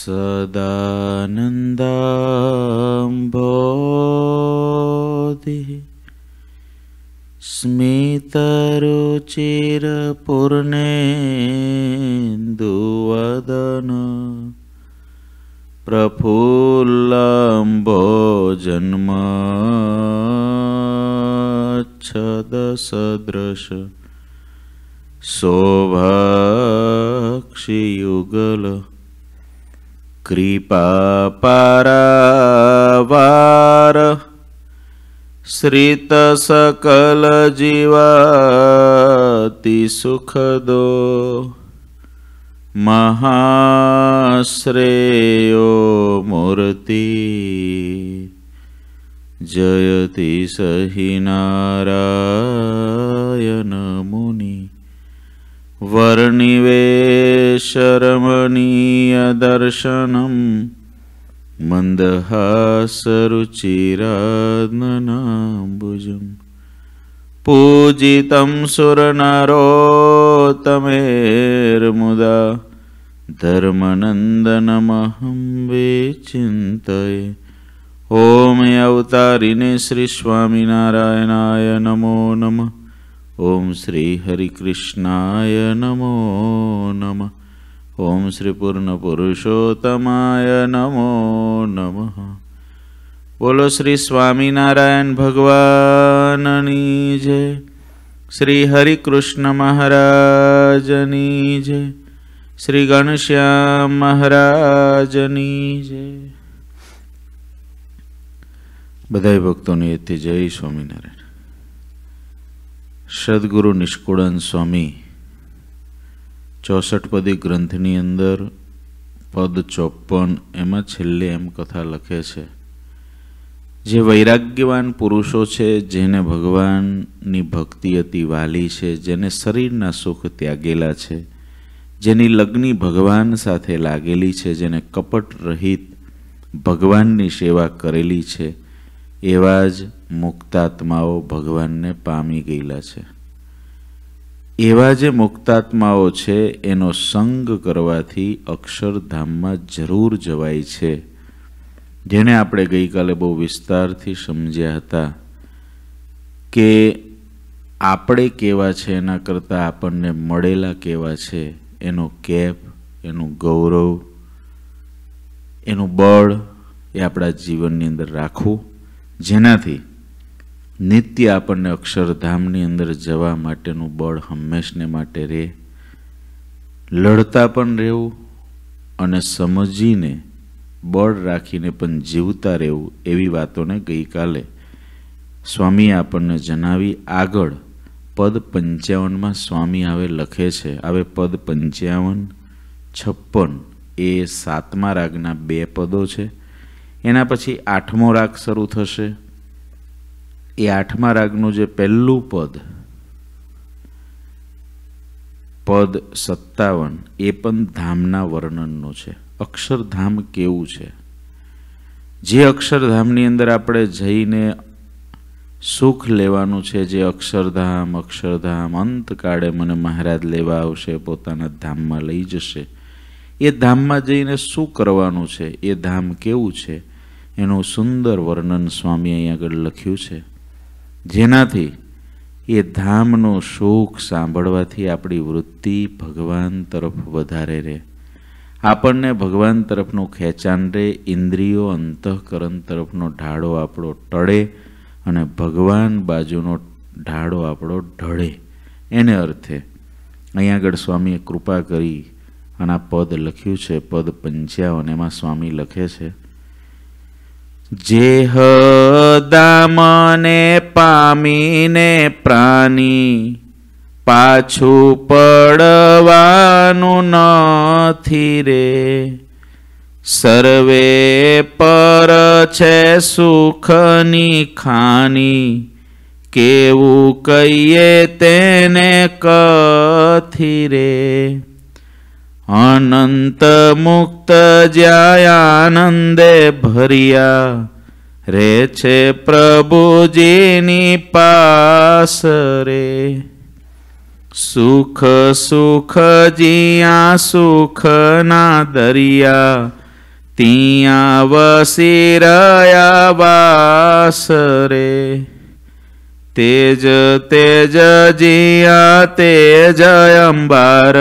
सदानन्दाम्भोधिः स्मितरुचिरपूर्णेन्दुवदन प्रफुल्लम्भोजन्मच्छदसदृश शोभाक्षियुगल कृपापारावार श्रितसकलजीवाति सुखदो महाश्रेयो मूर्ति जयति सहि नारायण मुनि वर्णिवेशरमणीयदर्शनम् मन्दहासरुचिराननाम्बुजम् पूजितं सुरनरोत्तमेर्मुदा धर्मनन्दनमहं विचिन्तये। ओम अवतारिणे श्री स्वामिनारायणाय नमो नमः। ओम श्री हरिकृष्णाय नमो नमः। ओम श्री पूर्ण पुरुषोत्तमाय नमो नमः। बोलो श्री स्वामिनारायण भगवाननी जय। श्री हरिकृष्ण महाराजनी जय। श्री घनश्याम महाराजनी जय। बधाई भक्तों ने जय स्वामिनारायण। सद्गुरु निष्कुळानंद स्वामी 64 पदी ग्रंथनी अंदर पद 54 एमां छेल्ले एम कथा लखे छे, जे वैराग्यवान पुरुषो छे, जेने भगवाननी भक्ति अति वाली छे, जेने शरीरना सुख त्यागेला छे, जेनी लग्नी भगवान साथे लागेली छे, जेने कपट रहित भगवाननी सेवा करेली छे, एवा ज मुक्तात्माओ भगवानने पामी गયેલા છે। एवा जे मुक्तात्माओ छे एनो संग करवाथी अक्षरधाममां जरूर जवाय छे, जेने आपणे गईकाले बहु विस्तारथी समज्या हता के आपणे केवा छे एना करता आपणने मळेला केवा छे, एनो केप, एनु गौरव, एनु बळ ए आपणा जीवननी अंदर राखवुं, जेनाथी नित्य आपने अक्षरधामनी अंदर जवा माटेनु बळ हमेशने माटे रहे। लड़ता पण रहेवुं अने समजीने बळ राखीने पण जीवता रहेवुं, एवी वातोने गईकाले स्वामी आपने जणावी। आगळ पद 55 में स्वामी आवे लखे छे, आवे पद 55, 56 ए 7मा रागना 2 पदो छे। एना पछी 8मो राग शरू थशे। ए 8मा रागनु जे पहेलुं पद, पद 57, ए पण धामना वर्णननुं छे। अक्षरधाम केवुं छे, जे अक्षरधामनी अंदर आपणे जईने सुख लेवानुं छे, जे अक्षरधाम अक्षरधाम अंतकाळे मने महाराज लेवा आवशे, पोताना धाममां लई जशे, ए धाममां जईने शुं करवानुं छे, ए धाम केवुं छे, एनुं सुंदर वर्णन स्वामी अहीं आगळ लख्युं छे। जेनाथी ए धामनो सुख सांभळवाथी आपणी वृत्ति भगवान तरफ वधारे रहे, आपणने भगवान तरफनो खेचाण रहे, इंद्रियो अंतःकरण तरफनो ढाळो आपणो टळे अने भगवान बाजुनो ढाळो आपणो ढळे। एने अर्थे अहीं आगळ स्वामीए कृपा करी अने आ पद लख्युं छे, पद 55 एमां स्वामी लखे छे, जेह दामने पामीने प्राणी पाछू पड़वानुं नथी रे, सर्वे पर छे सुखनी खानी, केवुं कहीए तेने कथी रे, अनंत मुक्त ज्याय आनंदे भरिया, रे छे प्रभुजीनी पास रे, सुख सुख जिया सुख ना दरिया, तिया वसी रया वास रे। तेज तेज जिया तेज अंबार,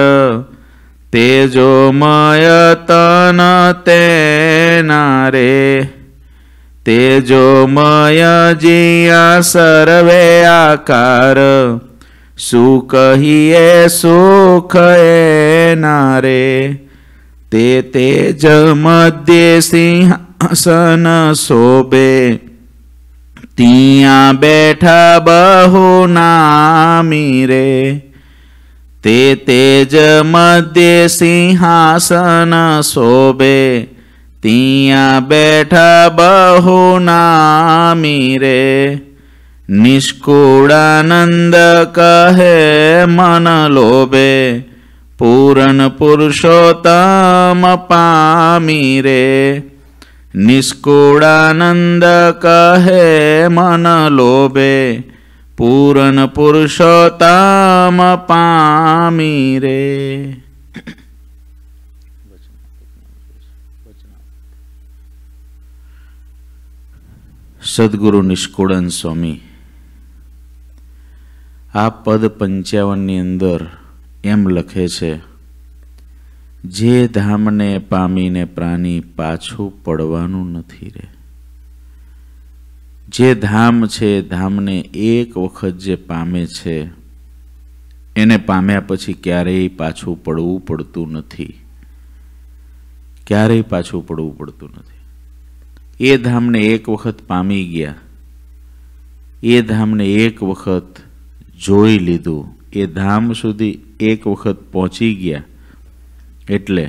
तेजोमय तन तेना रे। तेजोमय जिया सर्वे आकार, सुख हिये सुख एना रे। ते तेज मध्य सिंहासन शोभे, तिया बैठा बहु नामी रे। ते तेज मध्य सिंहासन शोभे, तिया बैठा बहु नामी रे। निष्कूड़ानंद कहे मन लोभे, पूर्ण पुरुषोत्तम पामी रे। निष्कूड़ानंद कहे मन लोभे, पूर्ण पुरुषोत्तम पामी रे। सद्गुरु निष्कूड़न स्वामी आ पद 55 अंदर एम लखे छे, जे धामने पामीने प्राणी पाछू पड़वानुं नथी रे। जे धाम छे, धामने एक वखत जे पामे छे, एने पाम्या पछी क्यारेय पाछू पड़वुं पड़तुं नथी। क्यारेय पाछू पड़वुं पड़तुं नथी। ए धामने एक वखत पामी गया, ए धामने एक वखत जोई लीधुं, ए धाम सुधी एक वखत पहोंची गया एटले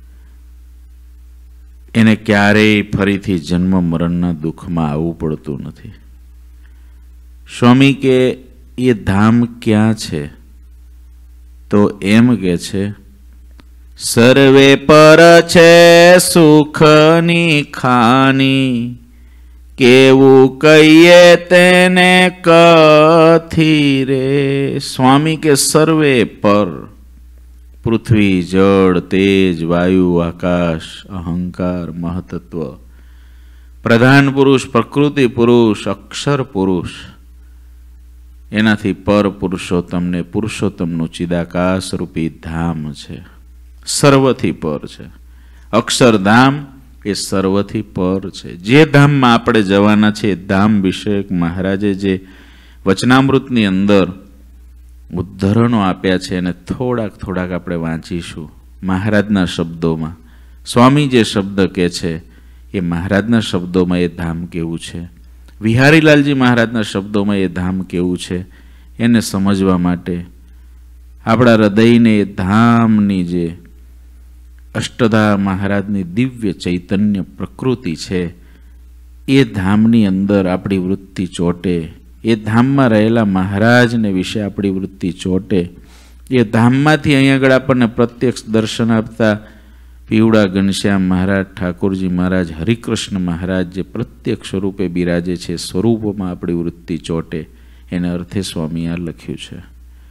एने क्यारेय फरीथी जन्म मरणना दुखमां आववुं पड़तुं नथी। स्वामी के ये धाम क्या छे? तो एम के छे, सर्वे पर छे सुखनी खानी, केवू कहिए तेने कथी रे। स्वामी के सर्वे पर, पृथ्वी जड़ तेज वायु आकाश अहंकार महतत्व, प्रधान पुरुष प्रकृति पुरुष अक्षर पुरुष, एनाथी पर पुरुषोत्तम ने पुरुषोत्तमनु चिदाकाश रूपी धाम छे। सर्वथी पर छे। अक्षरधाम ए सर्वथी पर छे। जे धाम में आपणे जवाना छे, धाम विषयक महाराजे जे वचनामृतनी अंदर उद्धरणों आप्या छे अने थोड़ाक थोड़ाक आपणे वांचीशुं। महाराजना शब्दोमां स्वामी जे शब्द कहे छे ए महाराजना शब्दोमां ए धाम केवुं छे, विहारीलालजी महाराजना शब्दोमां ए धाम केवुं छे, एने समजवा माटे आपणा हृदयने ए धामनी जे अष्टधा महाराजनी दिव्य चैतन्य प्रकृति छे, ए धामनी अंदर आपणी वृत्ति चोटे, ए धाममां रहेला महाराज ने विषे आपणी वृत्ति चोटे। ए धाममांथी अहीं आगळ आपणने प्रत्यक्ष दर्शन आपता पीवड़ा घनश्याम महाराज, ठाकुरजी महाराज, हरिकृष्ण महाराज जे प्रत्यक्ष स्वरूपे बिराजे छे, स्वरूपोमां आपणी वृत्ति चोटे, एने अर्थे स्वामीए आ लख्युं छे।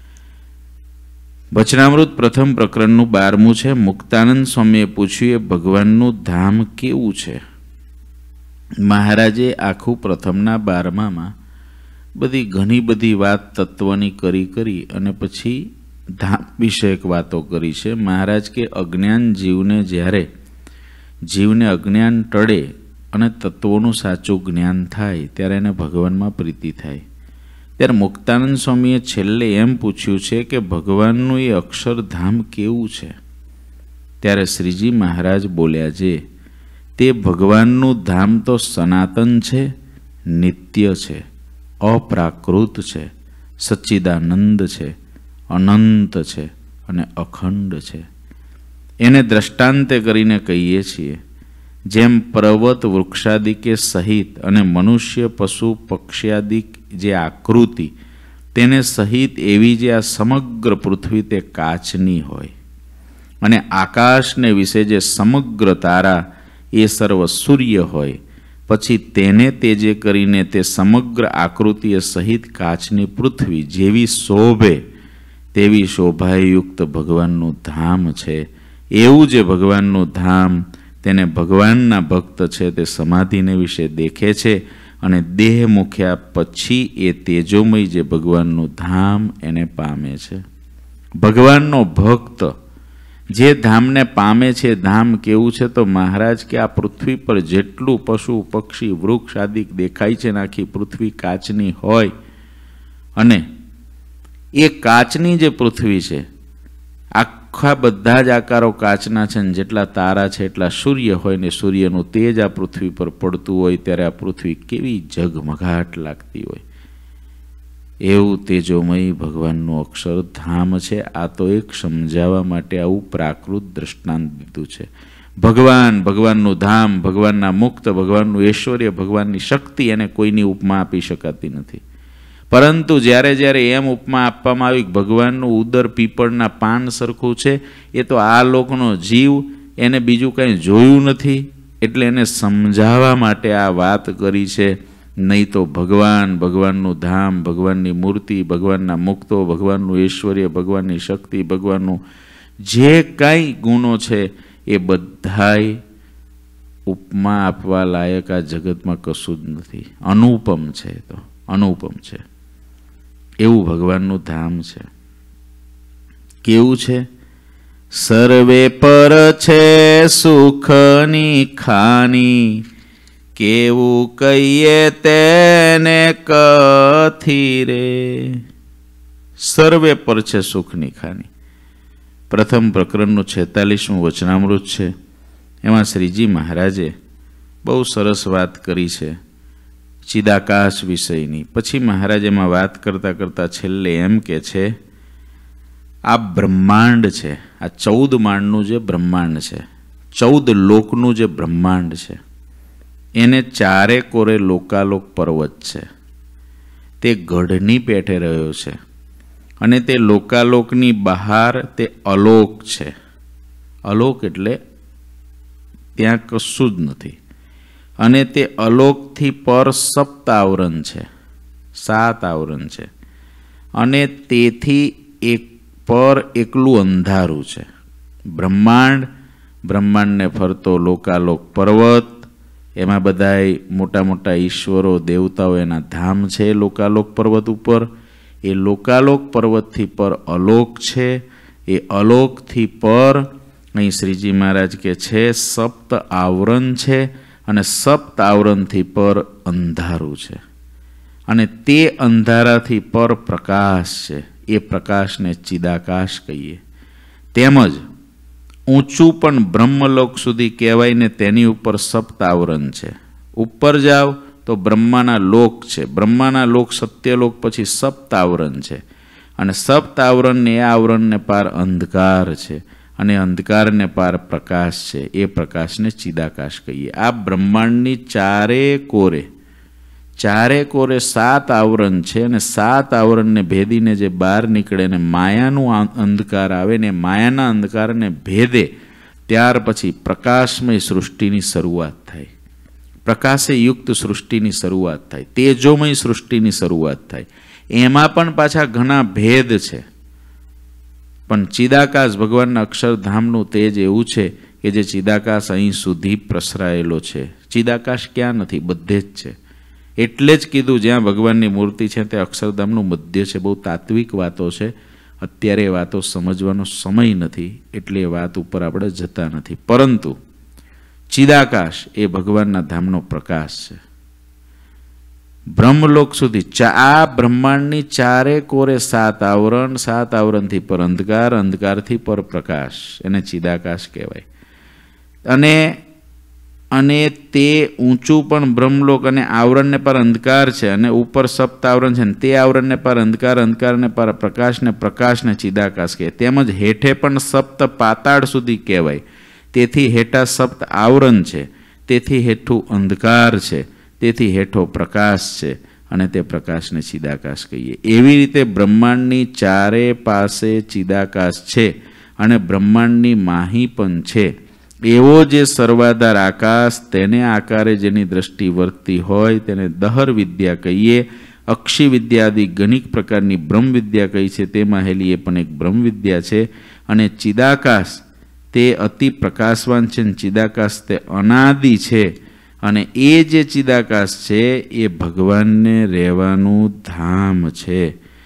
वचनामृत प्रथम प्रकरणनु 12मुं छे। मुक्तानंद स्वामीए पूछ्युं, भगवाननु धाम केवुं छे? महाराजे आखुं प्रथमना 12मां बधी घणी बधी वात तत्वनी करी अने पछी धाम विषयक वातो करी छे। महाराज के अज्ञान जीवने ज्यारे जीवने अज्ञान टळे अने तत्वोनुं साचुं ज्ञान थाय त्यारे एने भगवानमां प्रीति थाय। त्यारे मुक्तानंद स्वामीए छेल्ले एम पूछ्युं छे के भगवाननुं ए अक्षरधाम केवुं छे? त्यारे श्रीजी महाराज बोल्या जे ते भगवाननुं धाम तो सनातन छे, नित्य छे, अप्राकृत छे, सच्चिदानंद छे, अनंत छे अने अखंड छे। एने दृष्टांते करीने कहीए छीए, जेम पर्वत वृक्षादि के सहित अने मनुष्य पशु पक्ष्यादि जे आकृति तेने सहित एवी जे आ समग्र पृथ्वी ते काचनी होय अने आकाश ने विषे जे समग्र तारा ए सर्व सूर्य होय, पछी तेने तेजे करीने ते समग्र आकृति सहित काचनी पृथ्वी जेवी शोभे तेवी शोभायुक्त भगवाननु धाम छे। एवुं जे भगवाननु धाम તેને ભગવાનના ભક્ત છે તે સમાધિને વિશે દેખે છે અને દેહ મૂક્યા પછી એ તેજોમય જે ભગવાનનું ધામ એને પામે છે. ભગવાનનો ભક્ત જે ધામને પામે છે, ધામ કેવું છે તો મહારાજ કે આ પૃથ્વી પર જેટલું પશુ પક્ષી વૃક્ષ આદિ દેખાય છે ને આખી પૃથ્વી કાચની હોય અને એ કાચની જે પૃથ્વી છે આખા બધા જ આકારો કાચના છે ને જેટલા તારા છે એટલા સૂર્ય હોય ને સૂર્યનું તેજ આ પૃથ્વી પર પડતું હોય ત્યારે આ પૃથ્વી કેવી ઝગમગાટ લાગતી હોય એવું તેજોમય ભગવાનનું અક્ષરધામ છે. આ તો એક સમજાવવા માટે આવું પ્રાકૃત દ્રષ્ટાંત દીધું છે. ભગવાનનું ધામ, ભગવાનના મુક્ત, ભગવાનનું ઐશ્વર્ય, ભગવાનની શક્તિ એને કોઈની ઉપમા આપી શકાતી નથી. પરંતુ જ્યારે જ્યારે એમ ઉપમા આપવામાં આવી ભગવાનનું ઉદર પીપળના પાન સરખું છે એ તો આ લોકનો જીવ એને બીજું કંઈ જોયું નથી એટલે એને સમજાવવા માટે આ વાત કરી છે. નહીં તો ભગવાનનું ધામ, ભગવાનની મૂર્તિ, ભગવાનના મુક્તો, ભગવાનનું ઐશ્વર્ય, ભગવાનની શક્તિ, ભગવાનનું જે કાંઈ ગુણો છે એ બધાય ઉપમા આપવા લાયક આ જગતમાં કશું જ નથી. અનુપમ છે, તો અનુપમ છે એવું ભગવાનનું ધામ છે. કેવું છે? સર્વે પર છે સુખની ખાની, કેવું કહીએ તેને કથી રે. સર્વે પર છે સુખની ખાની. પ્રથમ પ્રકરણનું 46મું વચનામૃત છે. એમાં શ્રીજી મહારાજે બહુ સરસ વાત કરી છે ચિદાકાશ વિષયની. પછી મહારાજ એમાં વાત કરતાં કરતાં છેલ્લે એમ કે છે આ બ્રહ્માંડ છે, આ 14 માળનું જે બ્રહ્માંડ છે, 14 લોકનું જે બ્રહ્માંડ છે એને ચારે કોરે લોકાલોક પર્વત છે. તે ગઢની પેઠે રહ્યો છે અને તે લોકાલોકની બહાર તે અલોક છે. અલોક એટલે ત્યાં કશું જ નથી. અને તે અલોકથી પર સપ્તાવરણ છે, 7 આવરણ છે. અને તેથી એક પર એકલું અંધારું છે. બ્રહ્માંડને ફરતો લોકાલોક પર્વત, એમાં બધાય મોટા મોટા ઈશ્વરો દેવતાઓ એના ધામ છે લોકાલોક પર્વત ઉપર. એ લોકાલોક પર્વતથી પર અલોક છે. એ અલોકથી પર અહીં શ્રીજી મહારાજ કે છે સપ્ત આવરણ છે અને સપ્ત આવરણથી પર અંધારું છે. અને તે અંધારાથી પર પ્રકાશ છે. એ પ્રકાશને ચિદાકાશ કહીએ. તેમજ ઊંચું પણ બ્રહ્મલોક સુધી કહેવાય ને તેની ઉપર સપ્ત આવરણ છે. ઉપર જાઓ તો બ્રહ્માના લોક છે. બ્રહ્માના લોક સત્યલોક પછી સપ્ત આવરણ છે. અને સપ્ત આવરણને એ આવરણને પાર અંધકાર છે અને અંધકારને પાર પ્રકાશ છે. એ પ્રકાશને ચિદાકાશ કહીએ. આ બ્રહ્માંડની ચારે કોરે 7 આવરણ છે અને 7 આવરણને ભેદીને જે બહાર નીકળે ને માયાનું અંધકાર આવે ને માયાના અંધકારને ભેદે ત્યાર પછી પ્રકાશમય સૃષ્ટિની શરૂઆત થાય. પ્રકાશે યુક્ત સૃષ્ટિની શરૂઆત થાય. તેજોમય સૃષ્ટિની શરૂઆત થાય. એમાં પણ પાછા ઘણા ભેદ છે. પણ ચિદાકાશ ભગવાનના અક્ષરધામનું તેજ એવું છે કે જે ચિદાકાશ અહીં સુધી પ્રસરાયેલો છે. ચિદાકાશ ક્યાં નથી? બધે જ છે. એટલે જ કીધું જ્યાં ભગવાનની મૂર્તિ છે તે અક્ષરધામનું મધ્ય છે. બહુ તાત્વિક વાતો છે. અત્યારે એ વાતો સમજવાનો સમય નથી એટલે એ વાત ઉપર આપણે જતા નથી. પરંતુ ચિદાકાશ એ ભગવાનના ધામનો પ્રકાશ છે. બ્રહ્મલોક સુધી આ બ્રહ્માંડની ચારે કોરે 7 આવરણ, 7 આવરણથી પર અંધકાર, અંધકારથી પર પ્રકાશ, એને ચિદાકાશ કહેવાય. અને તે ઊંચું પણ બ્રહ્મલોક અને આવરણને પર અંધકાર છે અને ઉપર સપ્ત આવરણ છે. તે આવરણને પર અંધકાર, અંધકારને પર પ્રકાશને, પ્રકાશને ચિદાકાશ કહે. તેમજ હેઠે પણ સપ્ત પાતાળ સુધી કહેવાય. તેથી હેઠા સપ્ત આવરણ છે, તેથી હેઠું અંધકાર છે, તેથી હેઠો પ્રકાશ છે અને તે પ્રકાશને ચિદાકાશ કહીએ. એવી રીતે બ્રહ્માંડની ચારે પાસે ચિદાકાશ છે અને બ્રહ્માંડની માહી પણ છે. એવો જે સર્વાધાર આકાશ, તેને આકારે જેની દ્રષ્ટિ વર્તતી હોય તેને દહર વિદ્યા કહીએ. અક્ષી વિદ્યાદિ ઘણી પ્રકારની બ્રહ્મ વિદ્યા કહી છે. તેમાં હેલી એ પણ એક બ્રહ્મ વિદ્યા છે. અને ચિદાકાશ તે અતિ પ્રકાશવાન છે, ચિદાકાશ તે અનાદિ છે, અને એ જે ચિદાકાશ છે એ ભગવાનને રહેવાનું ધામ છે.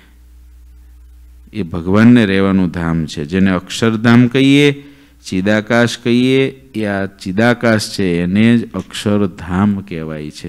એ ભગવાનને રહેવાનું ધામ છે. જેને અક્ષરધામ કહીએ, ચિદાકાશ કહીએ, એ આ ચિદાકાશ છે એને જ અક્ષરધામ કહેવાય છે.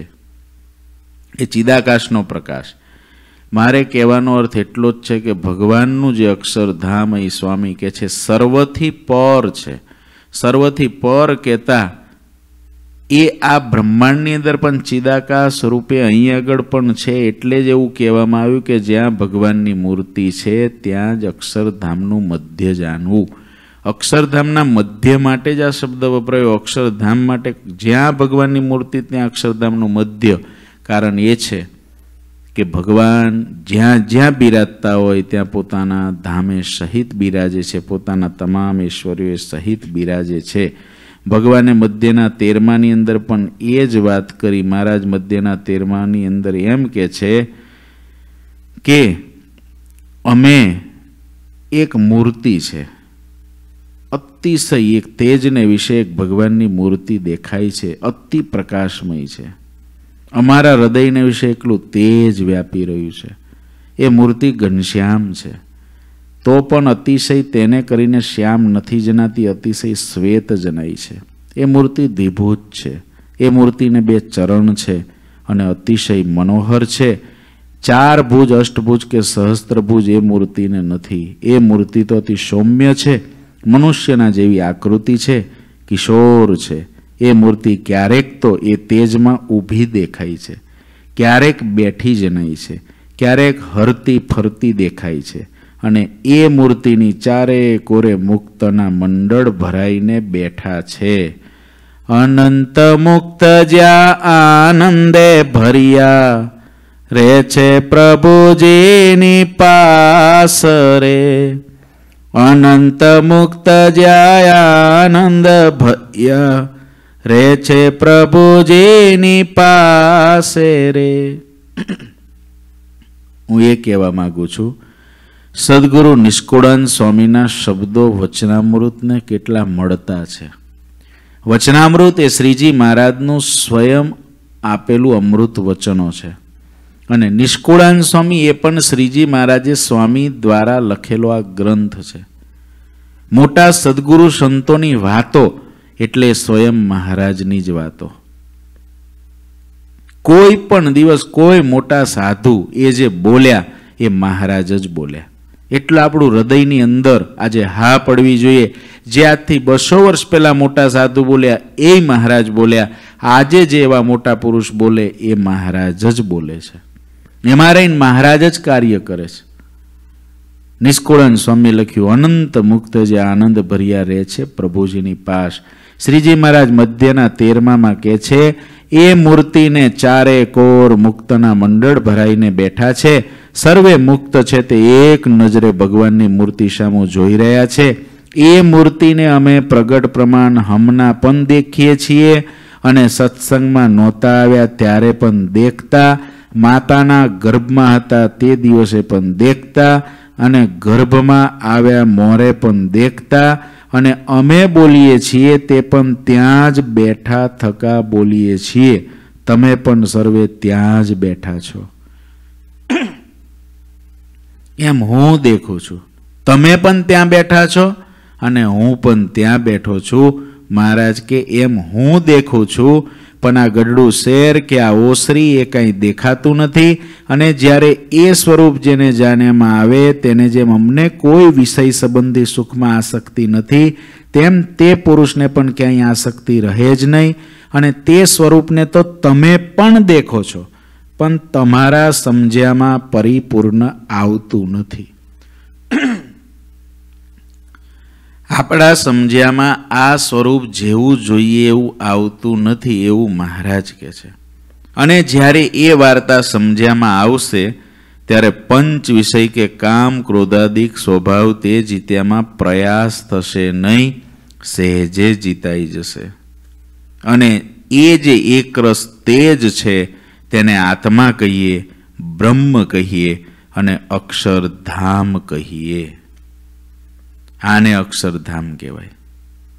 એ ચિદાકાશનો પ્રકાશ. મારે કહેવાનો અર્થ એટલો જ છે કે ભગવાનનું જે અક્ષરધામ એ સ્વામી કહે છે સર્વથી પર છે. સર્વથી પર કહેતા એ આ બ્રહ્માંડની અંદર પણ ચિદાકાશ રૂપે અહીં આગળ પણ છે. એટલે જ એવું કહેવામાં આવ્યું કે જ્યાં ભગવાનની મૂર્તિ છે ત્યાં જ અક્ષરધામનું મધ્ય જાણવું. અક્ષરધામના મધ્ય માટે જ આ શબ્દ વપરાયો. અક્ષરધામ માટે જ્યાં ભગવાનની મૂર્તિ ત્યાં અક્ષરધામનું મધ્ય. કારણ એ છે કે ભગવાન જ્યાં જ્યાં બિરાજતા હોય ત્યાં પોતાના ધામે સહિત બિરાજે છે, પોતાના તમામ ઐશ્વર્યો સહિત બિરાજે છે. ભગવાને મધ્યના 13માની અંદર પણ એ જ વાત કરી. મહારાજ મધ્યના 13માની અંદર એમ કે છે કે અમે એક મૂર્તિ છે, અતિશય એક તેજને વિશે એક ભગવાનની મૂર્તિ દેખાય છે, અતિ પ્રકાશમય છે. અમારા હૃદયને વિશે એટલું તેજ વ્યાપી રહ્યું છે. એ મૂર્તિ ઘનશ્યામ છે, તો પણ અતિશય તેને કરીને શ્યામ નથી જણાતી, અતિશય શ્વેત જણાય છે. એ મૂર્તિ દ્વિભુજ છે. એ મૂર્તિને 2 ચરણ છે અને અતિશય મનોહર છે. 4 ભુજ, અષ્ટભુજ કે સહસ્ત્રભુજ એ મૂર્તિને નથી. એ મૂર્તિ તો અતિ સૌમ્ય છે, મનુષ્યના જેવી આકૃતિ છે, કિશોર છે. એ મૂર્તિ ક્યારેક તો એ તેજમાં ઊભી દેખાય છે, ક્યારેક બેઠી જણાય છે, ક્યારેક હરતી ફરતી દેખાય છે. અને એ મૂર્તિની ચારે કોરે મુક્તના મંડળ ભરાઈને બેઠા છે. અનંત મુક્ત જ્યાં આનંદે ભર્યા રે છે પ્રભુજીની પાસ રે. અનંત મુક્ત જ્યાં આનંદ ભર્યા રે છે પ્રભુજીની પાસે રે. હું એ કહેવા માંગુ છું, સદગુરુ નિષ્કુળાનંદ સ્વામીના શબ્દો વચનામૃતને કેટલા મળતા છે. વચનામૃત એ શ્રીજી મહારાજનું સ્વયં આપેલું અમૃત વચનો છે. અને નિષ્કુળાનંદ સ્વામી એ પણ શ્રીજી મહારાજે સ્વામી દ્વારા લખેલો આ ગ્રંથ છે. મોટા સદગુરુ સંતોની વાતો એટલે સ્વયં મહારાજની જ વાતો. કોઈ પણ દિવસ કોઈ મોટા સાધુ એ જે બોલ્યા એ મહારાજ જ બોલ્યા. એટલે આપણું હૃદયની અંદર આજે હા પડવી જોઈએ. જે આજથી 200 વર્ષ પહેલા મોટા સાધુ બોલ્યા એ મહારાજ બોલ્યા. આજે જે એવા મોટા પુરુષ બોલે એ મહારાજ જ બોલે છે. એમાં રહીને મહારાજ જ કાર્ય કરે છે. નિષ્કુળાનંદ સ્વામી લખ્યું, અનંત મુક્ત જે આનંદ ભર્યા રહે છે પ્રભુજીની પાસ. શ્રીજી મહારાજ મધ્યના 13માં કહે છે એ મૂર્તિને ચારે કોર મુક્તના મંડળ ભરાઈને બેઠા છે. સર્વે મુક્ત છે તે એક નજરે ભગવાનની મૂર્તિ સામું જોઈ રહ્યા છે. એ મૂર્તિને અમે પ્રગટ પ્રમાણ હમણાં પણ દેખીએ છીએ અને સત્સંગમાં નહોતા આવ્યા ત્યારે પણ દેખતા, માતાના ગર્ભમાં હતા તે દિવસે પણ દેખતા, અને ગર્ભમાં આવ્યા મોરે પણ દેખતા, અને અમે બોલીએ છીએ તે પણ ત્યાં જ બેઠા થકા બોલીએ છીએ. તમે પણ સર્વે ત્યાં જ બેઠા છો. એમ હું દેખું છું, તમે પણ ત્યાં બેઠા છો અને હું પણ ત્યાં બેઠો છું. મહારાજ કે એમ હું દેખું છું, પણ આ ગઢડું શેર કે આ ઓસરી એ કંઈ દેખાતું નથી. અને જ્યારે એ સ્વરૂપ જેને જાણ્યામાં આવે તેને જેમ અમને કોઈ વિષય સંબંધી સુખમાં આસક્તિ નથી, તેમ તે પુરુષને પણ ક્યાંય આસક્તિ રહે જ નહીં. અને તે સ્વરૂપને તો તમે પણ દેખો છો, પણ તમારા સમજ્યામાં પરિપૂર્ણ આવતું નથી. આપણા સમજ્યામાં આ સ્વરૂપ જેવું જોઈએ એવું આવતું નથી, એવું મહારાજ કહે છે. અને જ્યારે એ વાર્તા સમજ્યામાં આવશે ત્યારે પંચ વિષય કે કામ ક્રોધાદિક સ્વભાવ તે જીત્યામાં પ્રયાસ થશે નહીં, સહેજે જીતાઈ જશે. અને એ જે એકરસ તેજ છે તેને આત્મા કહીએ, બ્રહ્મ કહીએ અને અક્ષરધામ કહીએ. આને અક્ષરધામ કહેવાય.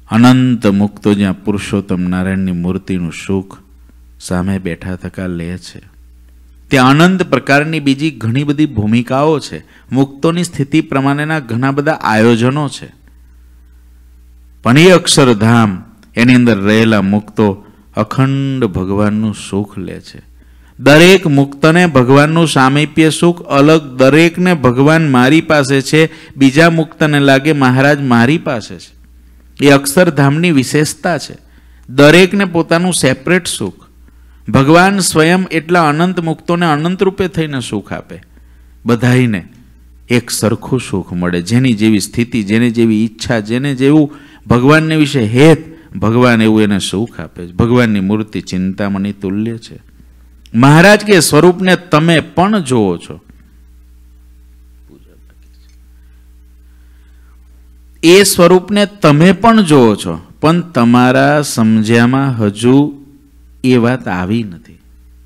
અનંત મુક્તો જ્યાં પુરુષોત્તમ નારાયણની મૂર્તિનું સુખ સામે બેઠા થકા લે છે, ત્યાં અનંત પ્રકારની બીજી ઘણી બધી ભૂમિકાઓ છે. મુક્તોની સ્થિતિ પ્રમાણેના ઘણા બધા આયોજનો છે. પણ એ અક્ષરધામ, એની અંદર રહેલા મુક્તો અખંડ ભગવાનનું સુખ લે છે. દરેક મુક્તને ભગવાનનું સામીપ્ય સુખ અલગ. દરેકને ભગવાન મારી પાસે છે, બીજા મુક્તને લાગે મહારાજ મારી પાસે છે. એ અક્ષરધામની વિશેષતા છે. દરેકને પોતાનું સેપરેટ સુખ. ભગવાન સ્વયં એટલા અનંત મુક્તોને અનંત રૂપે થઈને સુખ આપે. બધાઈને એક સરખું સુખ મળે. જેની જેવી સ્થિતિ, જેને જેવી ઈચ્છા, જેને જેવું ભગવાનને વિશે હેત, ભગવાન એવું એને સુખ આપે છે. ભગવાનની મૂર્તિ ચિંતામણી તુલ્ય છે. મહારાજ કે સ્વરૂપને તમે પણ જોવો છો. એ સ્વરૂપને તમે પણ જોવો છો, પણ તમારા સમજ્યામાં હજુ એ વાત આવી નથી.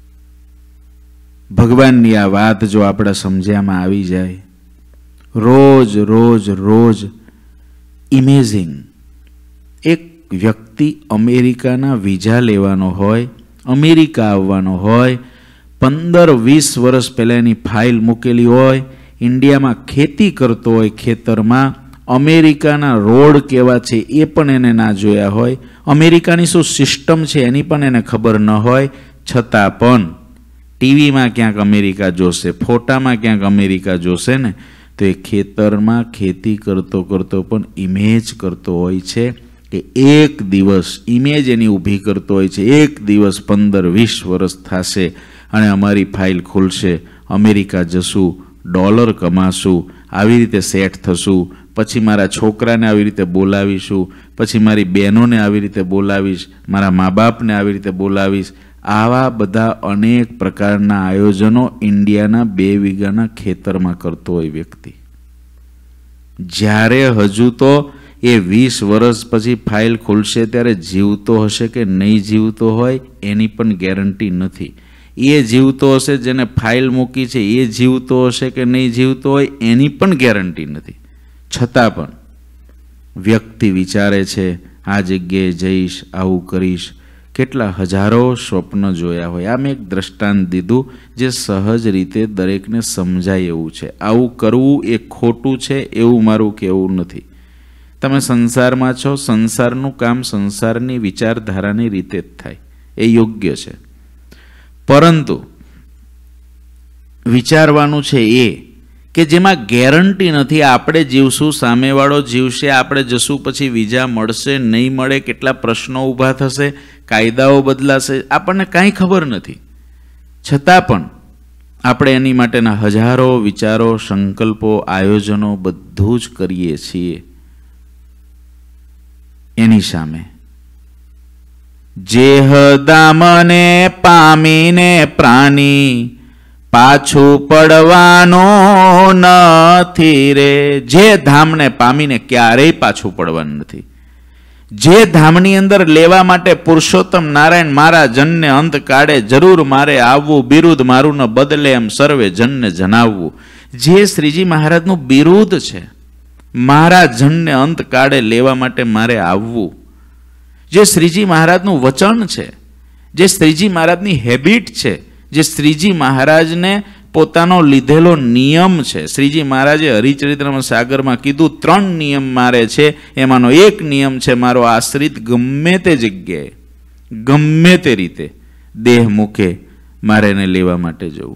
ભગવાનની આ વાત જો આપણા સમજ્યામાં આવી જાય, રોજ રોજ રોજ ઇમેજિંગ. એક વ્યક્તિ અમેરિકાના વિઝા લેવાનો હોય, અમેરિકા આવવાનો હોય, 15-20 વર્ષ પહેલાં એની ફાઇલ મૂકેલી હોય, ઇન્ડિયામાં ખેતી કરતો હોય, ખેતરમાં અમેરિકાના રોડ કેવા છે એ પણ એને ના જોયા હોય, અમેરિકાની શું સિસ્ટમ છે એની પણ એને ખબર ન હોય, છતાં પણ ટીવીમાં ક્યાંક અમેરિકા જોશે, ફોટામાં ક્યાંક અમેરિકા જોશે ને, તો એ ખેતરમાં ખેતી કરતો કરતો પણ ઇમેજ કરતો હોય છે કે એક દિવસ, ઇમેજ એની ઊભી કરતો હોય છે, એક દિવસ 15-20 વર્ષ થશે અને અમારી ફાઇલ ખુલશે, અમેરિકા જશું, ડોલર કમાશું, આવી રીતે સેટ થશું, પછી મારા છોકરાને આવી રીતે બોલાવીશું, પછી મારી બહેનોને આવી રીતે બોલાવીશ, મારા મા બાપને આવી રીતે બોલાવીશ. આવા બધા અનેક પ્રકારના આયોજનો ઇન્ડિયાના 2 વીઘાના ખેતરમાં કરતો હોય વ્યક્તિ. જ્યારે હજુ તો એ 20 વર્ષ પછી ફાઇલ ખુલશે ત્યારે જીવતો હશે કે નહીં જીવતો હોય એની પણ ગેરંટી નથી. એ જીવતો હશે જેને ફાઇલ મૂકી છે, એ જીવતો હશે કે નહીં જીવતો હોય એની પણ ગેરંટી નથી. છતાં પણ વ્યક્તિ વિચારે છે આ જગ્યાએ જઈશ, આવું કરીશ. કેટલા હજારો સ્વપ્ન જોયા હોય. આ મેં એક દ્રષ્ટાંત દીધું જે સહજ રીતે દરેકને સમજાય એવું છે. આવું કરવું એ ખોટું છે એવું મારું કહેવું નથી. તમે સંસારમાં છો, સંસારનું કામ સંસારની વિચારધારાની રીતે જ થાય, એ યોગ્ય છે. પરંતુ વિચારવાનું છે એ કે જેમાં ગેરંટી નથી, આપણે જીવશું, સામેવાળો જીવશે, આપણે જશું, પછી વિઝા મળશે નહીં મળે, કેટલા પ્રશ્નો ઊભા થશે, કાયદાઓ બદલાશે, આપણને કાંઈ ખબર નથી. છતાં પણ આપણે એની માટેના હજારો વિચારો, સંકલ્પો, આયોજનો બધું જ કરીએ છીએ. એની સામે જેહ દામને પામીને પ્રાણી પાછું પડવાનો નથી રે. જે ધામને પામીને ક્યારેય પાછું પડવાનું નથી. જે ધામની અંદર લેવા માટે પુરુષોત્તમ નારાયણ મારા જનને અંત કાઢે જરૂર મારે આવવું, બિરુદ મારું ન બદલે એમ સર્વે જનને જણાવવું. જે શ્રીજી મહારાજનું બિરુદ છે, મારા જનને અંત કાઢે લેવા માટે મારે આવવું. જે શ્રીજી મહારાજનું વચન છે, જે શ્રીજી મહારાજની હેબિટ છે, જે શ્રીજી મહારાજને પોતાનો લીધેલો નિયમ છે. શ્રીજી મહારાજે હરિચરિત્રમાં સાગરમાં કીધું 3 નિયમ મારે છે, એમાંનો એક નિયમ છે મારો આશ્રિત ગમે તે જગ્યાએ, ગમે તે રીતે દેહ મૂકે મારે એને લેવા માટે જવું.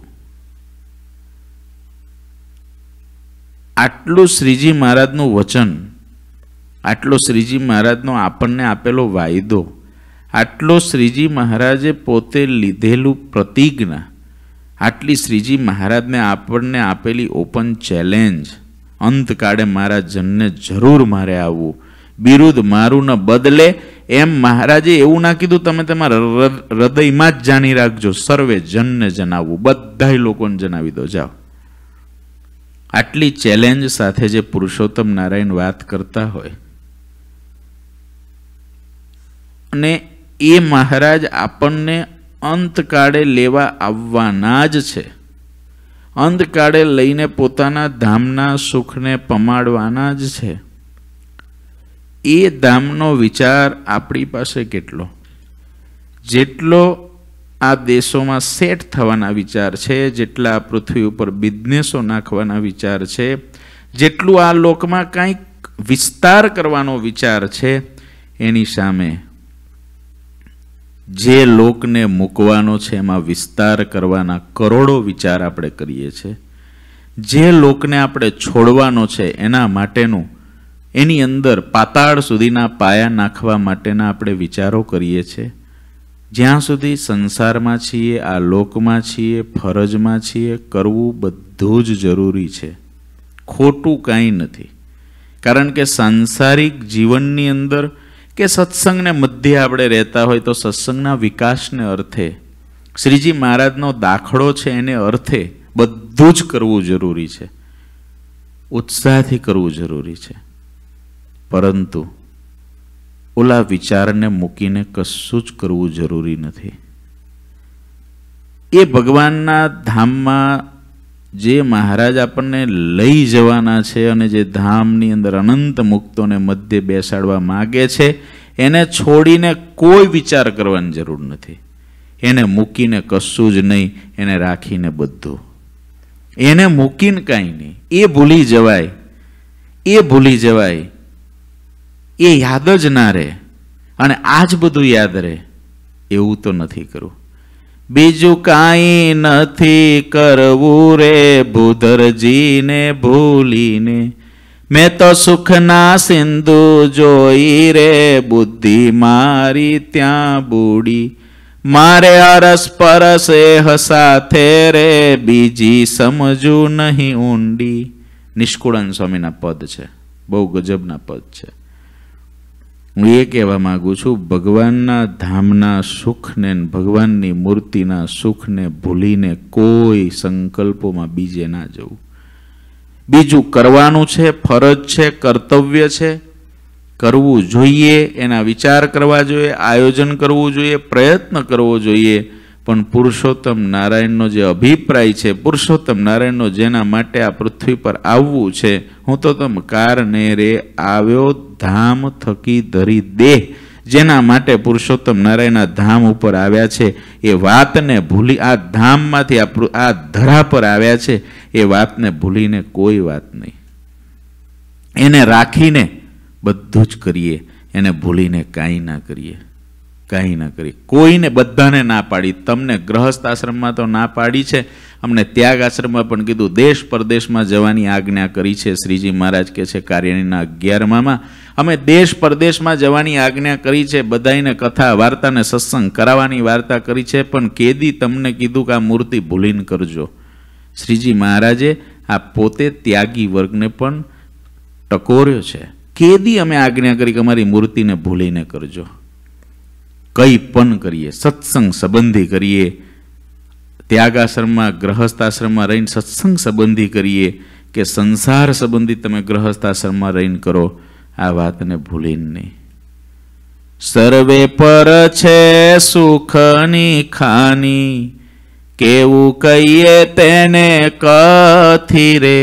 આટલું શ્રીજી મહારાજનું વચન, આટલો શ્રીજી મહારાજનો આપણને આપેલો વાયદો, આટલો શ્રીજી મહારાજે પોતે લીધેલું પ્રતિજ્ઞા, આટલી શ્રીજી મહારાજને આપણને આપેલી ઓપન ચેલેન્જ, અંતકાળે મારા જનને જરૂર મારે આવવું, બિરુદ મારું ન બદલે એમ મહારાજે એવું ના કીધું તમે તમારા હૃદયમાં જ જાણી રાખજો, સર્વે જનને જણાવવું, બધા લોકોને જણાવી દો જાઓ. આટલી ચેલેન્જ સાથે જે પુરુષોત્તમ નારાયણ વાત કરતા હોય અને એ મહારાજ આપણને અંતકાળે લેવા આવવાના જ છે, અંતકાળે લઈને પોતાના ધામના સુખને પમાડવાના જ છે. એ ધામનો વિચાર આપણી પાસે કેટલો? જેટલો આ દેશોમાં સેટ થવાના વિચાર છે, જેટલા આ પૃથ્વી ઉપર બિઝનેસો નાખવાના વિચાર છે, જેટલું આ લોકમાં કંઈક વિસ્તાર કરવાનો વિચાર છે, એની સામે જે લોકને મૂકવાનો છે એમાં વિસ્તાર કરવાના કરોડો વિચાર આપણે કરીએ છીએ. જે લોકને આપણે છોડવાનો છે એના માટેનું, એની અંદર પાતાળ સુધીના પાયા નાખવા માટેના આપણે વિચારો કરીએ છીએ. જ્યાં સુધી સંસારમાં છીએ, આ લોકમાં છીએ, ફરજમાં છીએ, કરવું બધું જ જરૂરી છે. ખોટું કાંઈ નથી. કારણ કે સાંસારિક જીવનની અંદર કે સત્સંગને મધ્ય આપણે રહેતા હોય તો સત્સંગના વિકાસને અર્થે, શ્રીજી મહારાજનો દાખલો છે એને અર્થે બધું જ કરવું જરૂરી છે, ઉત્સાહથી કરવું જરૂરી છે. પરંતુ ઓલા વિચારને મૂકીને કશું જ કરવું જરૂરી નથી. એ ભગવાનના ધામમાં જે મહારાજ આપણને લઈ જવાના છે અને જે ધામની અંદર અનંત મુક્તોને મધ્ય બેસાડવા માગે છે, એને છોડીને કોઈ વિચાર કરવાની જરૂર નથી. એને મૂકીને કશું જ નહીં, એને રાખીને બધું. એને મૂકીને કાંઈ નહીં. એ ભૂલી જવાય, એ ભૂલી જવાય, એ યાદ જ ના રહે અને આ જ બધું યાદ રહે, એવું તો નથી કરવું. બીજું કાંઈ નથી કરવું રે ભૂધરજીને ભૂલીને, મેં તો સુખના સિંધુ જોઈ રે બુદ્ધિ મારી ત્યાં બુડી, મારે અરસ પરસે હસાથે રે બીજી સમજું નહીં ઊંડી. નિષ્કુળાનંદ સ્વામીના પદ છે, બહુ ગજબના પદ છે. હું એ કહેવા માગું છું, ભગવાનના ધામના સુખને, ભગવાનની મૂર્તિના સુખને ભૂલીને કોઈ સંકલ્પોમાં બીજે ના જવું. બીજું કરવાનું છે, ફરજ છે, કર્તવ્ય છે, કરવું જોઈએ, એના વિચાર કરવા જોઈએ, આયોજન કરવું જોઈએ, પ્રયત્ન કરવો જોઈએ. પણ પુરુષોત્તમ નારાયણનો જે અભિપ્રાય છે, પુરુષોત્તમ નારાયણનો જેના માટે આ પૃથ્વી પર આવવું છે, હું તો તમ કારને રે આવ્યો ધામ થકી ધરી દેહ, જેના માટે પુરુષોત્તમ નારાયણના ધામ ઉપર આવ્યા છે, એ વાતને ભૂલી, આ ધામમાંથી આ ધરા પર આવ્યા છે, એ વાતને ભૂલીને કોઈ વાત નહીં. એને રાખીને બધું જ કરીએ, એને ભૂલીને કાંઈ ના કરીએ, કાંઈ ના કરીએ. કોઈને બધાને ના પાડી. તમને ગ્રહસ્થ આશ્રમમાં તો ના પાડી છે, અમને ત્યાગ આશ્રમમાં પણ કીધું. દેશ પરદેશમાં જવાની આજ્ઞા કરી છે. શ્રીજી મહારાજ કહે છે કાર્યણીના 11માં અમે દેશ પરદેશમાં જવાની આજ્ઞા કરી છે. બધાને કથા વાર્તાને સત્સંગ કરાવવાની વાર્તા કરી છે, પણ કેદી તમને કીધું કે આ મૂર્તિ ભૂલીને કરજો. શ્રીજી મહારાજે આ પોતે ત્યાગી વર્ગને પણ ટકોર્યો છે. કેદી અમે આજ્ઞા કરી કે અમારી મૂર્તિને ભૂલીને કરજો. કંઈ પણ કરીએ, સત્સંગ સંબંધી કરીએ, ત્યાગાશ્રમમાં ગ્રહસ્થાશ્રમમાં રહીને સત્સંગ સંબંધી કરીએ કે સંસાર સંબંધી તમે ગ્રહસ્થાશ્રમમાં રહીને કરો, આ વાતને ભૂલીને નહીં. સર્વે પર છે સુખની ખાની, કેવું કહીએ તેને કથી રે,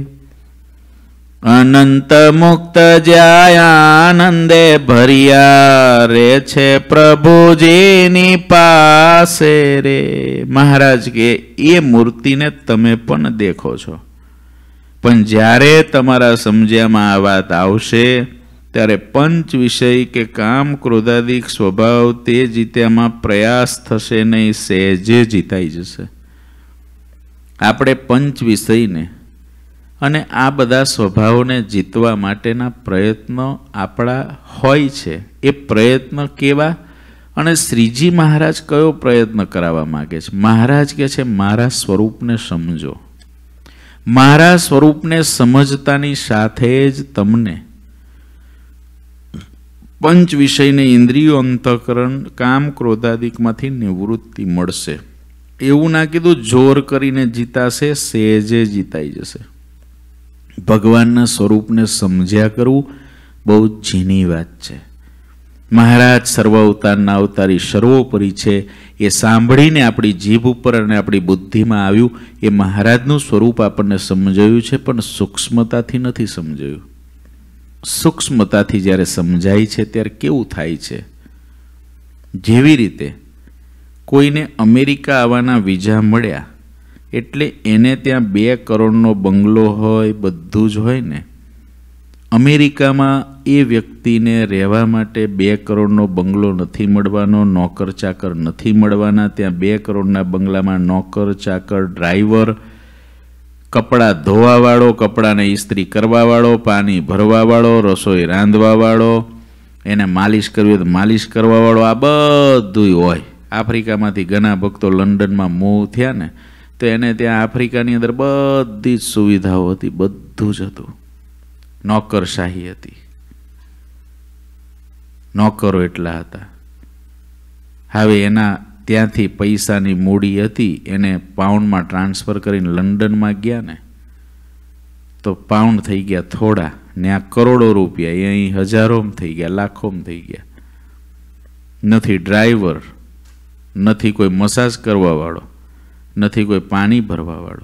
અનંત મુક્ત જાય આનંદે ભર્યા રે છે પ્રભુજીની પાસે રે. મહારાજ કે એ મૂર્તિને તમે પણ દેખો છો, પણ જ્યારે તમારા સમજ્યામાં આ વાત આવશે ત્યારે પંચ વિષય કે કામ ક્રોધાદિક સ્વભાવ તે જીત્યામાં પ્રયાસ થશે નહીં, સહેજે જીતાઈ જશે. આપણે પંચ વિષયને અને આ બધા સ્વભાવોને જીતવા માટેના પ્રયત્નો આપણા હોય છે. એ પ્રયત્ન કેવા? અને શ્રીજી મહારાજ કયો પ્રયત્ન કરાવવા માગે છે? મહારાજ કહે છે મારા સ્વરૂપને સમજો. મારા સ્વરૂપને સમજતાની સાથે જ તમને પંચ વિષયને ઇન્દ્રિયો, અંતઃકરણ, કામ ક્રોધાદિકમાંથી નિવૃત્તિ મળશે. એવું ના કીધું જોર કરીને જીતાશે, સહેજે જીતાઈ જશે. ભગવાનના સ્વરૂપને સમજ્યા કરવું બહુ ઝીણી વાત છે. મહારાજ સર્વ અવતારના અવતારી સર્વોપરી છે, એ સાંભળીને આપણી જીભ ઉપર અને આપણી બુદ્ધિમાં આવ્યું. એ મહારાજનું સ્વરૂપ આપણને સમજાયું છે, પણ સૂક્ષ્મતાથી નથી સમજાયું. સૂક્ષ્મતાથી જ્યારે સમજાય છે ત્યારે કેવું થાય છે. જેવી રીતે કોઈને અમેરિકા આવવાના વિઝા મળ્યા એટલે એને ત્યાં 2 કરોડનો બંગલો હોય, બધું જ હોય ને. અમેરિકામાં એ વ્યક્તિને રહેવા માટે 2 કરોડનો બંગલો નથી મળવાનો, નોકર ચાકર નથી મળવાના. ત્યાં 2 કરોડના બંગલામાં નોકર ચાકર, ડ્રાઈવર, કપડાં ધોવાવાળો, કપડાને ઇસ્ત્રી કરવાવાળો, પાણી ભરવાવાળો, રસોઈ રાંધવાવાળો, એને માલિશ કરવી હોય તો માલિશ કરવાવાળો, આ બધું હોય. આફ્રિકામાંથી ઘણા ભક્તો લંડનમાં મૂવ થયા ને, તો એને ત્યાં આફ્રિકાની અંદર બધી જ સુવિધાઓ હતી, બધું જ હતું. નોકરશાહી હતી, નોકરો એટલા હતા. હવે એના ત્યાંથી પૈસાની મૂડી હતી, એને પાઉન્ડમાં ટ્રાન્સફર કરીને લંડનમાં ગયા ને, તો પાઉન્ડ થઈ ગયા થોડા, ને આ કરોડો રૂપિયા એ અહીં હજારોમાં થઈ ગયા, લાખોમાં થઈ ગયા. નથી ડ્રાઈવર, નથી કોઈ મસાજ કરવાવાળો, નથી કોઈ પાણી ભરવાવાળો.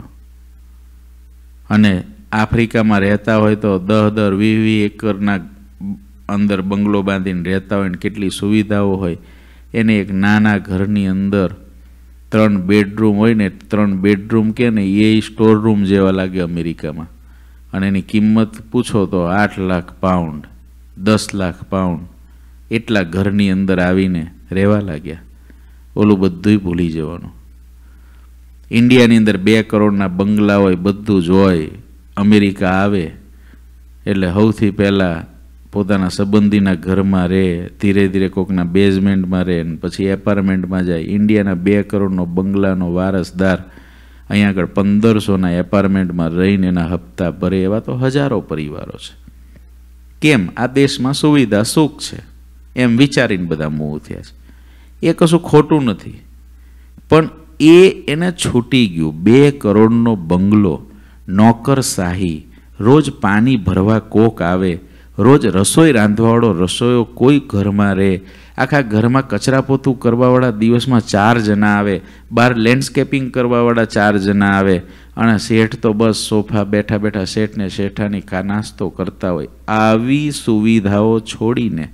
અને આફ્રિકામાં રહેતા હોય તો 10-20 એકરના અંદર બંગલો બાંધીને રહેતા હોય ને કેટલી સુવિધાઓ હોય. એને એક નાના ઘરની અંદર 3 બેડરૂમ હોય ને, 3 બેડરૂમ કે ને એ સ્ટોર રૂમ જેવા લાગે અમેરિકામાં. અને એની કિંમત પૂછો તો 8 લાખ પાઉન્ડ, 10 લાખ પાઉન્ડ, એટલા ઘરની અંદર આવીને રહેવા લાગ્યા. ઓલું બધુંય ભૂલી જવાનું. ઇન્ડિયાની અંદર 2 કરોડના બંગલા હોય, બધું જ હોય. અમેરિકા આવે એટલે સૌથી પહેલાં પોતાના સંબંધીના ઘરમાં રહે, ધીરે ધીરે કોકના બેઝમેન્ટમાં રહે, પછી એપાર્ટમેન્ટમાં જાય. ઇન્ડિયાના 2 કરોડનો બંગલાનો વારસદાર અહીંયા આગળ 1500ના એપાર્ટમેન્ટમાં રહીને એના હપ્તા ભરે. એવા તો હજારો પરિવારો છે. કેમ? આ દેશમાં સુવિધા સુખ છે એમ વિચારીને બધા મૂવ થયા છે. એ કશું ખોટું નથી, પણ એને છૂટી ગયું. 2 કરોડનો બંગલો, નોકરશાહી, રોજ પાણી ભરવા કોક આવે, રોજ રસોઈ રાંધવાવાળો રસોઈયો કોઈ ઘરમાં રહે, આખા ઘરમાં કચરા પોતું કરવાવાળા દિવસમાં 4 જણા આવે, બહાર લેન્ડસ્કેપિંગ કરવાવાળા 4 જણા આવે, અને શેઠ તો બસ સોફા બેઠા બેઠા શેઠને શેઠાની નાસ્તો કરતા હોય. આવી સુવિધાઓ છોડીને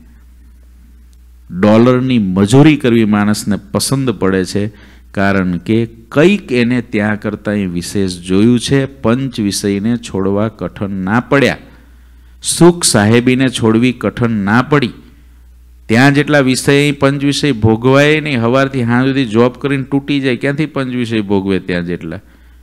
ડોલરની મજૂરી કરવી માણસને પસંદ પડે છે. કારણ કે કંઈક એને ત્યાં કરતાં એ વિશેષ જોયું છે. પંચ વિષયને છોડવા કઠણ ના પડ્યા, સુખ સાહેબીને છોડવી કઠણ ના પડી. ત્યાં જેટલા વિષય પંચ વિષય ભોગવાય નહીં, સવારથી સાંજ સુધી જોબ કરીને તૂટી જાય, ક્યાંથી પંચ વિષય ભોગવે? ત્યાં જેટલા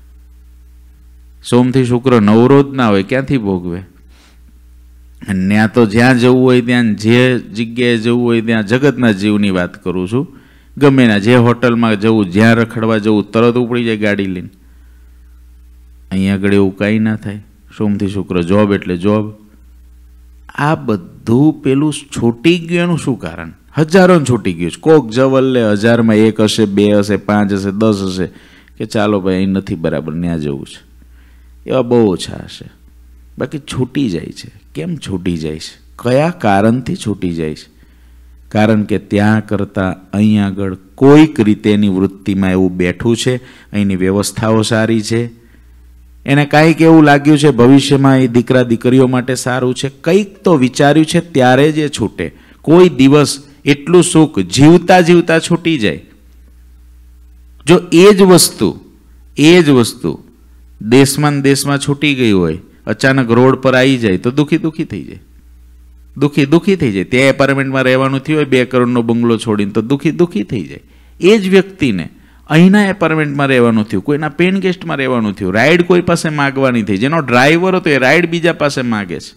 સોમથી શુક્ર નવરો જ ના હોય, ક્યાંથી ભોગવે? અને ત્યાં તો જ્યાં જવું હોય ત્યાં, જે જગ્યાએ જવું હોય ત્યાં, જગતના જીવની વાત કરું છું, ગમે ના જે હોટલમાં જવું, જ્યાં રખડવા જવું, તરત ઉપડી જાય ગાડી લઈને. અહીંયા આગળ એવું કાંઈ ના થાય. સોમથી શુક્ર જોબ એટલે જોબ. આ બધું પેલું છૂટી ગયું. એનું શું કારણ? હજારોને છૂટી ગયું છે. કોક જવલ લે, 1000માં 1 હશે, 2 હશે, 5 હશે, 10 હશે, કે ચાલો ભાઈ અહીં નથી બરાબર, ત્યાં જવું છે. એવા બહુ ઓછા હશે. બાકી છૂટી જાય છે. કેમ છૂટી જાય છે? કયા કારણથી છૂટી જાય છે? કારણ કે ત્યાં કરતાં અહીં આગળ કોઈક રીતે એની વૃત્તિમાં એવું બેઠું છે, અહીંની વ્યવસ્થાઓ સારી છે, એને કાંઈક એવું લાગ્યું છે ભવિષ્યમાં એ દીકરા દીકરીઓ માટે સારું છે, કંઈક તો વિચાર્યું છે, ત્યારે જ એ છૂટે. કોઈ દિવસ એટલું સુખ જીવતા જીવતા છૂટી જાય. જો એ જ વસ્તુ દેશમાં છૂટી ગઈ હોય, અચાનક રોડ પર આવી જાય તો દુઃખી થઈ જાય. દુઃખી થઈ જાય. ત્યાં એપાર્ટમેન્ટમાં રહેવાનું થયું હોય, 2 કરોડનો બંગલો છોડીને, તો દુઃખી થઈ જાય. એ જ વ્યક્તિને અહીંના એપાર્ટમેન્ટમાં રહેવાનું થયું, કોઈના પેન ગેસ્ટમાં રહેવાનું થયું, રાઈડ કોઈ પાસે માગવાની થઈ, જેનો ડ્રાઈવર હતો એ રાઈડ બીજા પાસે માગે છે.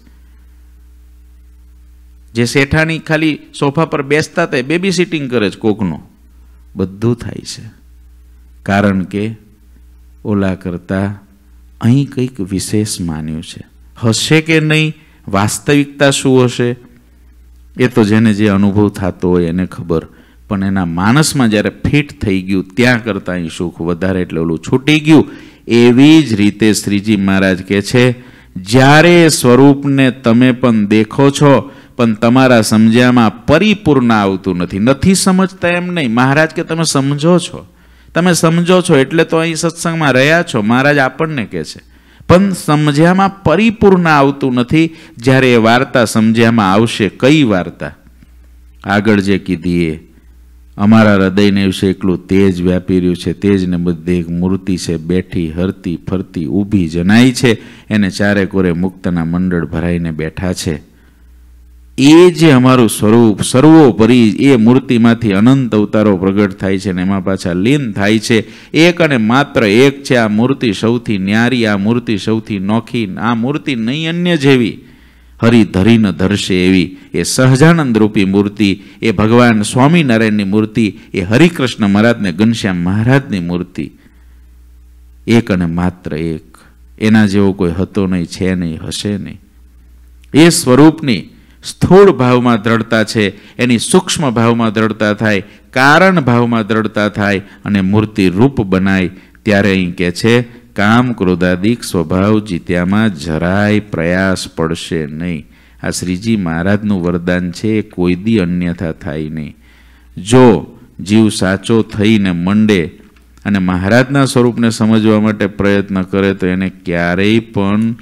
જે શેઠાણી ખાલી સોફા પર બેસતા હતા, બેબી સિટિંગ કરે છે કોકનો. બધું થાય છે કારણ કે ઓલા કરતાં અહીં કંઈક વિશેષ માન્યું છે. હશે કે નહીં, વાસ્તવિકતા શું હશે, એ તો જેને જે અનુભવ થતો હોય એને ખબર. પણ એના માનસમાં જ્યારે ફિટ થઈ ગયું, ત્યાં કરતાં અહીં સુખ વધારે, એટલે ઓલું છૂટી ગયું. એવી જ રીતે શ્રીજી મહારાજ કહે છે, જ્યારે સ્વરૂપને તમે પણ દેખો છો, પણ તમારા સમજ્યામાં પરિપૂર્ણ આવતું નથી સમજતા. એમ નહીં, મહારાજ કે તમે સમજો છો એટલે તો અહીં સત્સંગમાં રહ્યા છો. મહારાજ આપણને કહે છે, પણ સમજ્યામાં પરિપૂર્ણ આવતું નથી. જ્યારે એ વાર્તા સમજ્યામાં આવશે, કઈ વાર્તા? આગળ જે કીધી એ, અમારા હૃદયને વિશે એકલું તેજ વ્યાપી રહ્યું છે. તેજને બધે એક મૂર્તિ છે, બેઠી હરતી ફરતી ઊભી જનાઈ છે. એને ચારે કોરે મુક્તના મંડળ ભરાઈને બેઠા છે. એ જે અમારું સ્વરૂપ સર્વોપરી, એ મૂર્તિમાંથી અનંત અવતારો પ્રગટ થાય છે ને એમાં પાછા લીન થાય છે. એક અને માત્ર એક છે. આ મૂર્તિ સૌથી ન્યારી, આ મૂર્તિ સૌથી નોખી, આ મૂર્તિ નહીં અન્ય જેવી, હરિ ધરીને ધરશે એવી. એ સહજાનંદ રૂપી મૂર્તિ, એ ભગવાન સ્વામિનારાયણની મૂર્તિ, એ હરિકૃષ્ણ મહારાજને ઘનશ્યામ મહારાજની મૂર્તિ, એક અને માત્ર એક. એના જેવો કોઈ હતો નહીં, છે નહીં, હશે નહીં. એ સ્વરૂપની સ્થૂળ ભાવમાં દ્રઢતા છે, એની સૂક્ષ્મ ભાવમાં દ્રઢતા થાય, કારણ ભાવમાં દ્રઢતા થાય અને મૂર્તિ રૂપ બનાય. ત્યારે અહીં કહે છે, કામ ક્રોધાદિક સ્વભાવ જીત્યામાં જરાય પ્રયાસ પડશે નહીં. આ શ્રીજી મહારાજનું વરદાન છે, એ કોઈ દી અન્યથા થાય નહીં. જો જીવ સાચો થઈને મંડે અને મહારાજના સ્વરૂપને સમજવા માટે પ્રયત્ન કરે તો એને ક્યારેય પણ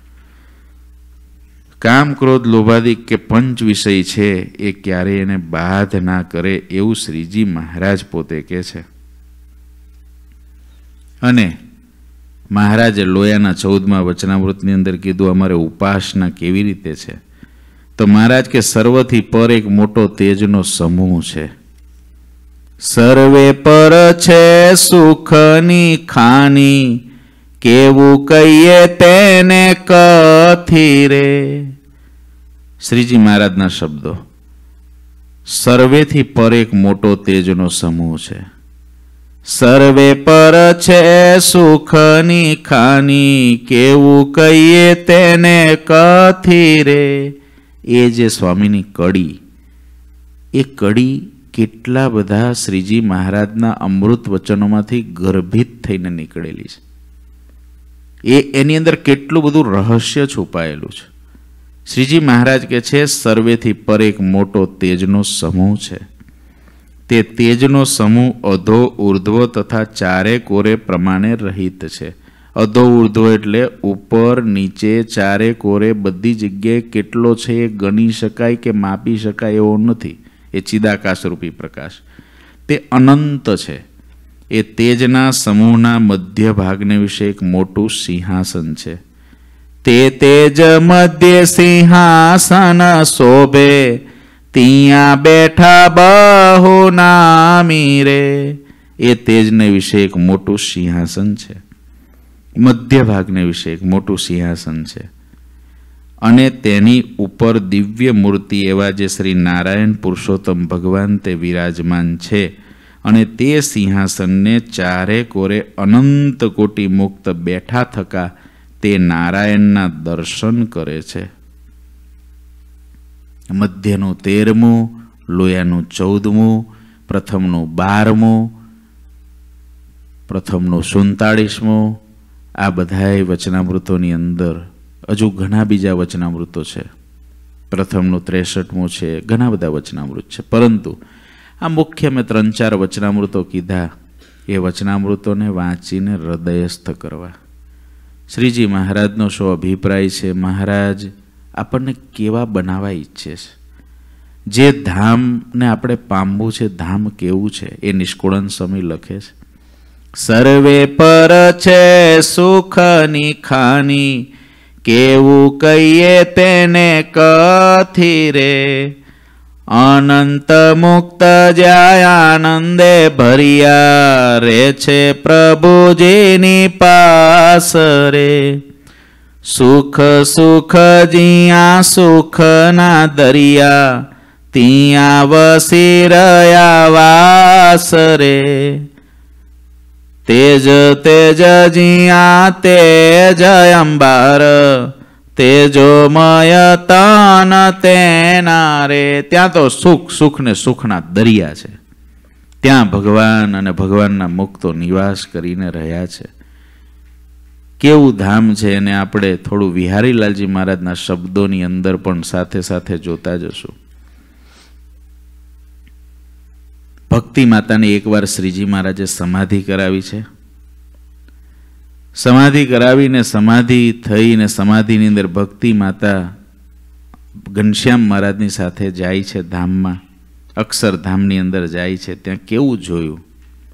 કામ ક્રોધ લોભાદિક કે પંચ વિષય છે એ ક્યારેય એને બાધ ના કરે, એવું શ્રીજી મહારાજ પોતે કહે છે. અને મહારાજે લોયાના 14મા વચનામૃતની અંદર કીધું અમારે ઉપાસના કેવી રીતે છે. તો મહારાજ કે સર્વથી પર એક મોટો તેજનો સમૂહ છે. સર્વે પર છે સુખની ખાની, કેવું કહીએ તેને કથી રે. શ્રીજી મહારાજના શબ્દો. સર્વેથી પર એક મોટો તેજનો સમૂહ છે. સર્વે પર છે સુખની ખાની, કેવું કહીએ તેને કથી રે. એ જે સ્વામીની કડી, એ કડી કેટલા બધા શ્રીજી મહારાજના અમૃત વચનોમાંથી ગર્ભિત થઈને નીકળેલી છે. એની અંદર કેટલું બધું રહસ્ય છુપાયેલું છે. શ્રીજી મહારાજ કે છે સર્વેથી પર એક મોટો તેજનો સમૂહ છે. તે તેજનો સમૂહ અધો ઉર્ધ્વ તથા ચારે કોરે પ્રમાણે રહિત છે. અધો ઉર્ધ્વ એટલે ઉપર નીચે ચારે કોરે બધી જગ્યાએ કેટલો છે એ ગણી શકાય કે માપી શકાય એવો નથી. એ ચિદાકાશ રૂપી પ્રકાશ, તે અનંત છે. એ તેજના સમૂહના મધ્ય ભાગને વિશે એક મોટું સિંહાસન છે. તે તેજ મધ્ય સિંહાસન શોભે, ત્યાં બેઠા બહુ નામી રે. એ તેજને વિશે એક મોટું સિંહાસન છે. મધ્ય ભાગને વિશે એક મોટું સિંહાસન છે. અને તેની ઉપર દિવ્ય મૂર્તિ એવા જે શ્રી નારાયણ પુરુષોત્તમ ભગવાન તે વિરાજમાન છે. અને તે સિંહાસનને ચારે કોરે અનંત કોટી મુક્ત બેઠા થકા તે નારાયણના દર્શન કરે છે. મધ્યનું 13મું, લોયાનું 14મું, પ્રથમનું 12મું, પ્રથમનું 47મું, આ બધાય વચનામૃતોની અંદર હજુ ઘણા બીજા વચનામૃતો છે. પ્રથમનું 63મું છે, ઘણા બધા વચનામૃત છે. પરંતુ આ મુખ્ય મેં 3-4 વચનામૃતો કીધા. એ વચનામૃતોને વાંચીને હૃદયસ્થ કરવા. શ્રીજી મહારાજનો શો અભિપ્રાય છે? મહારાજ આપણને કેવા બનાવવા ઈચ્છે છે? જે ધામને આપણે પામવું છે, ધામ કેવું છે, એ નિષ્કુળન સ્વામી લખે છે. સર્વે પર છે સુખની ખાની, કેવું કહીએ તેને કથી રે. અનંત મુક્ત જાય આનંદે ભર્યા, રે છે પ્રભુજીની પાસ રે. સુખ સુખ જ્યાં સુખના દરિયા, ત્યાં વસી રહ્યા વાસ રે. તેજ તેજ જ્યાં તેજ અંબાર, તેજોમય તન તેના રે. ત્યાં તો સુખ સુખ ને સુખના દરિયા છે. ત્યાં ભગવાન અને ભગવાનના મુક્તો નિવાસ કરીને રહ્યા છે. કેવું ધામ છે એને આપણે થોડું વિહારીલાલજી મહારાજના શબ્દોની અંદર પણ સાથે સાથે જોતા જશું. ભક્તિ માતાને એકવાર શ્રીજી મહારાજે સમાધિ કરાવી છે. સમાધિ કરાવીને સમાધિ થઈને સમાધિની અંદર ભક્તિ માતા ઘનશ્યામ મહારાજની સાથે જાય છે ધામમાં, અક્ષરધામની અંદર જાય છે. ત્યાં કેવું જોયું?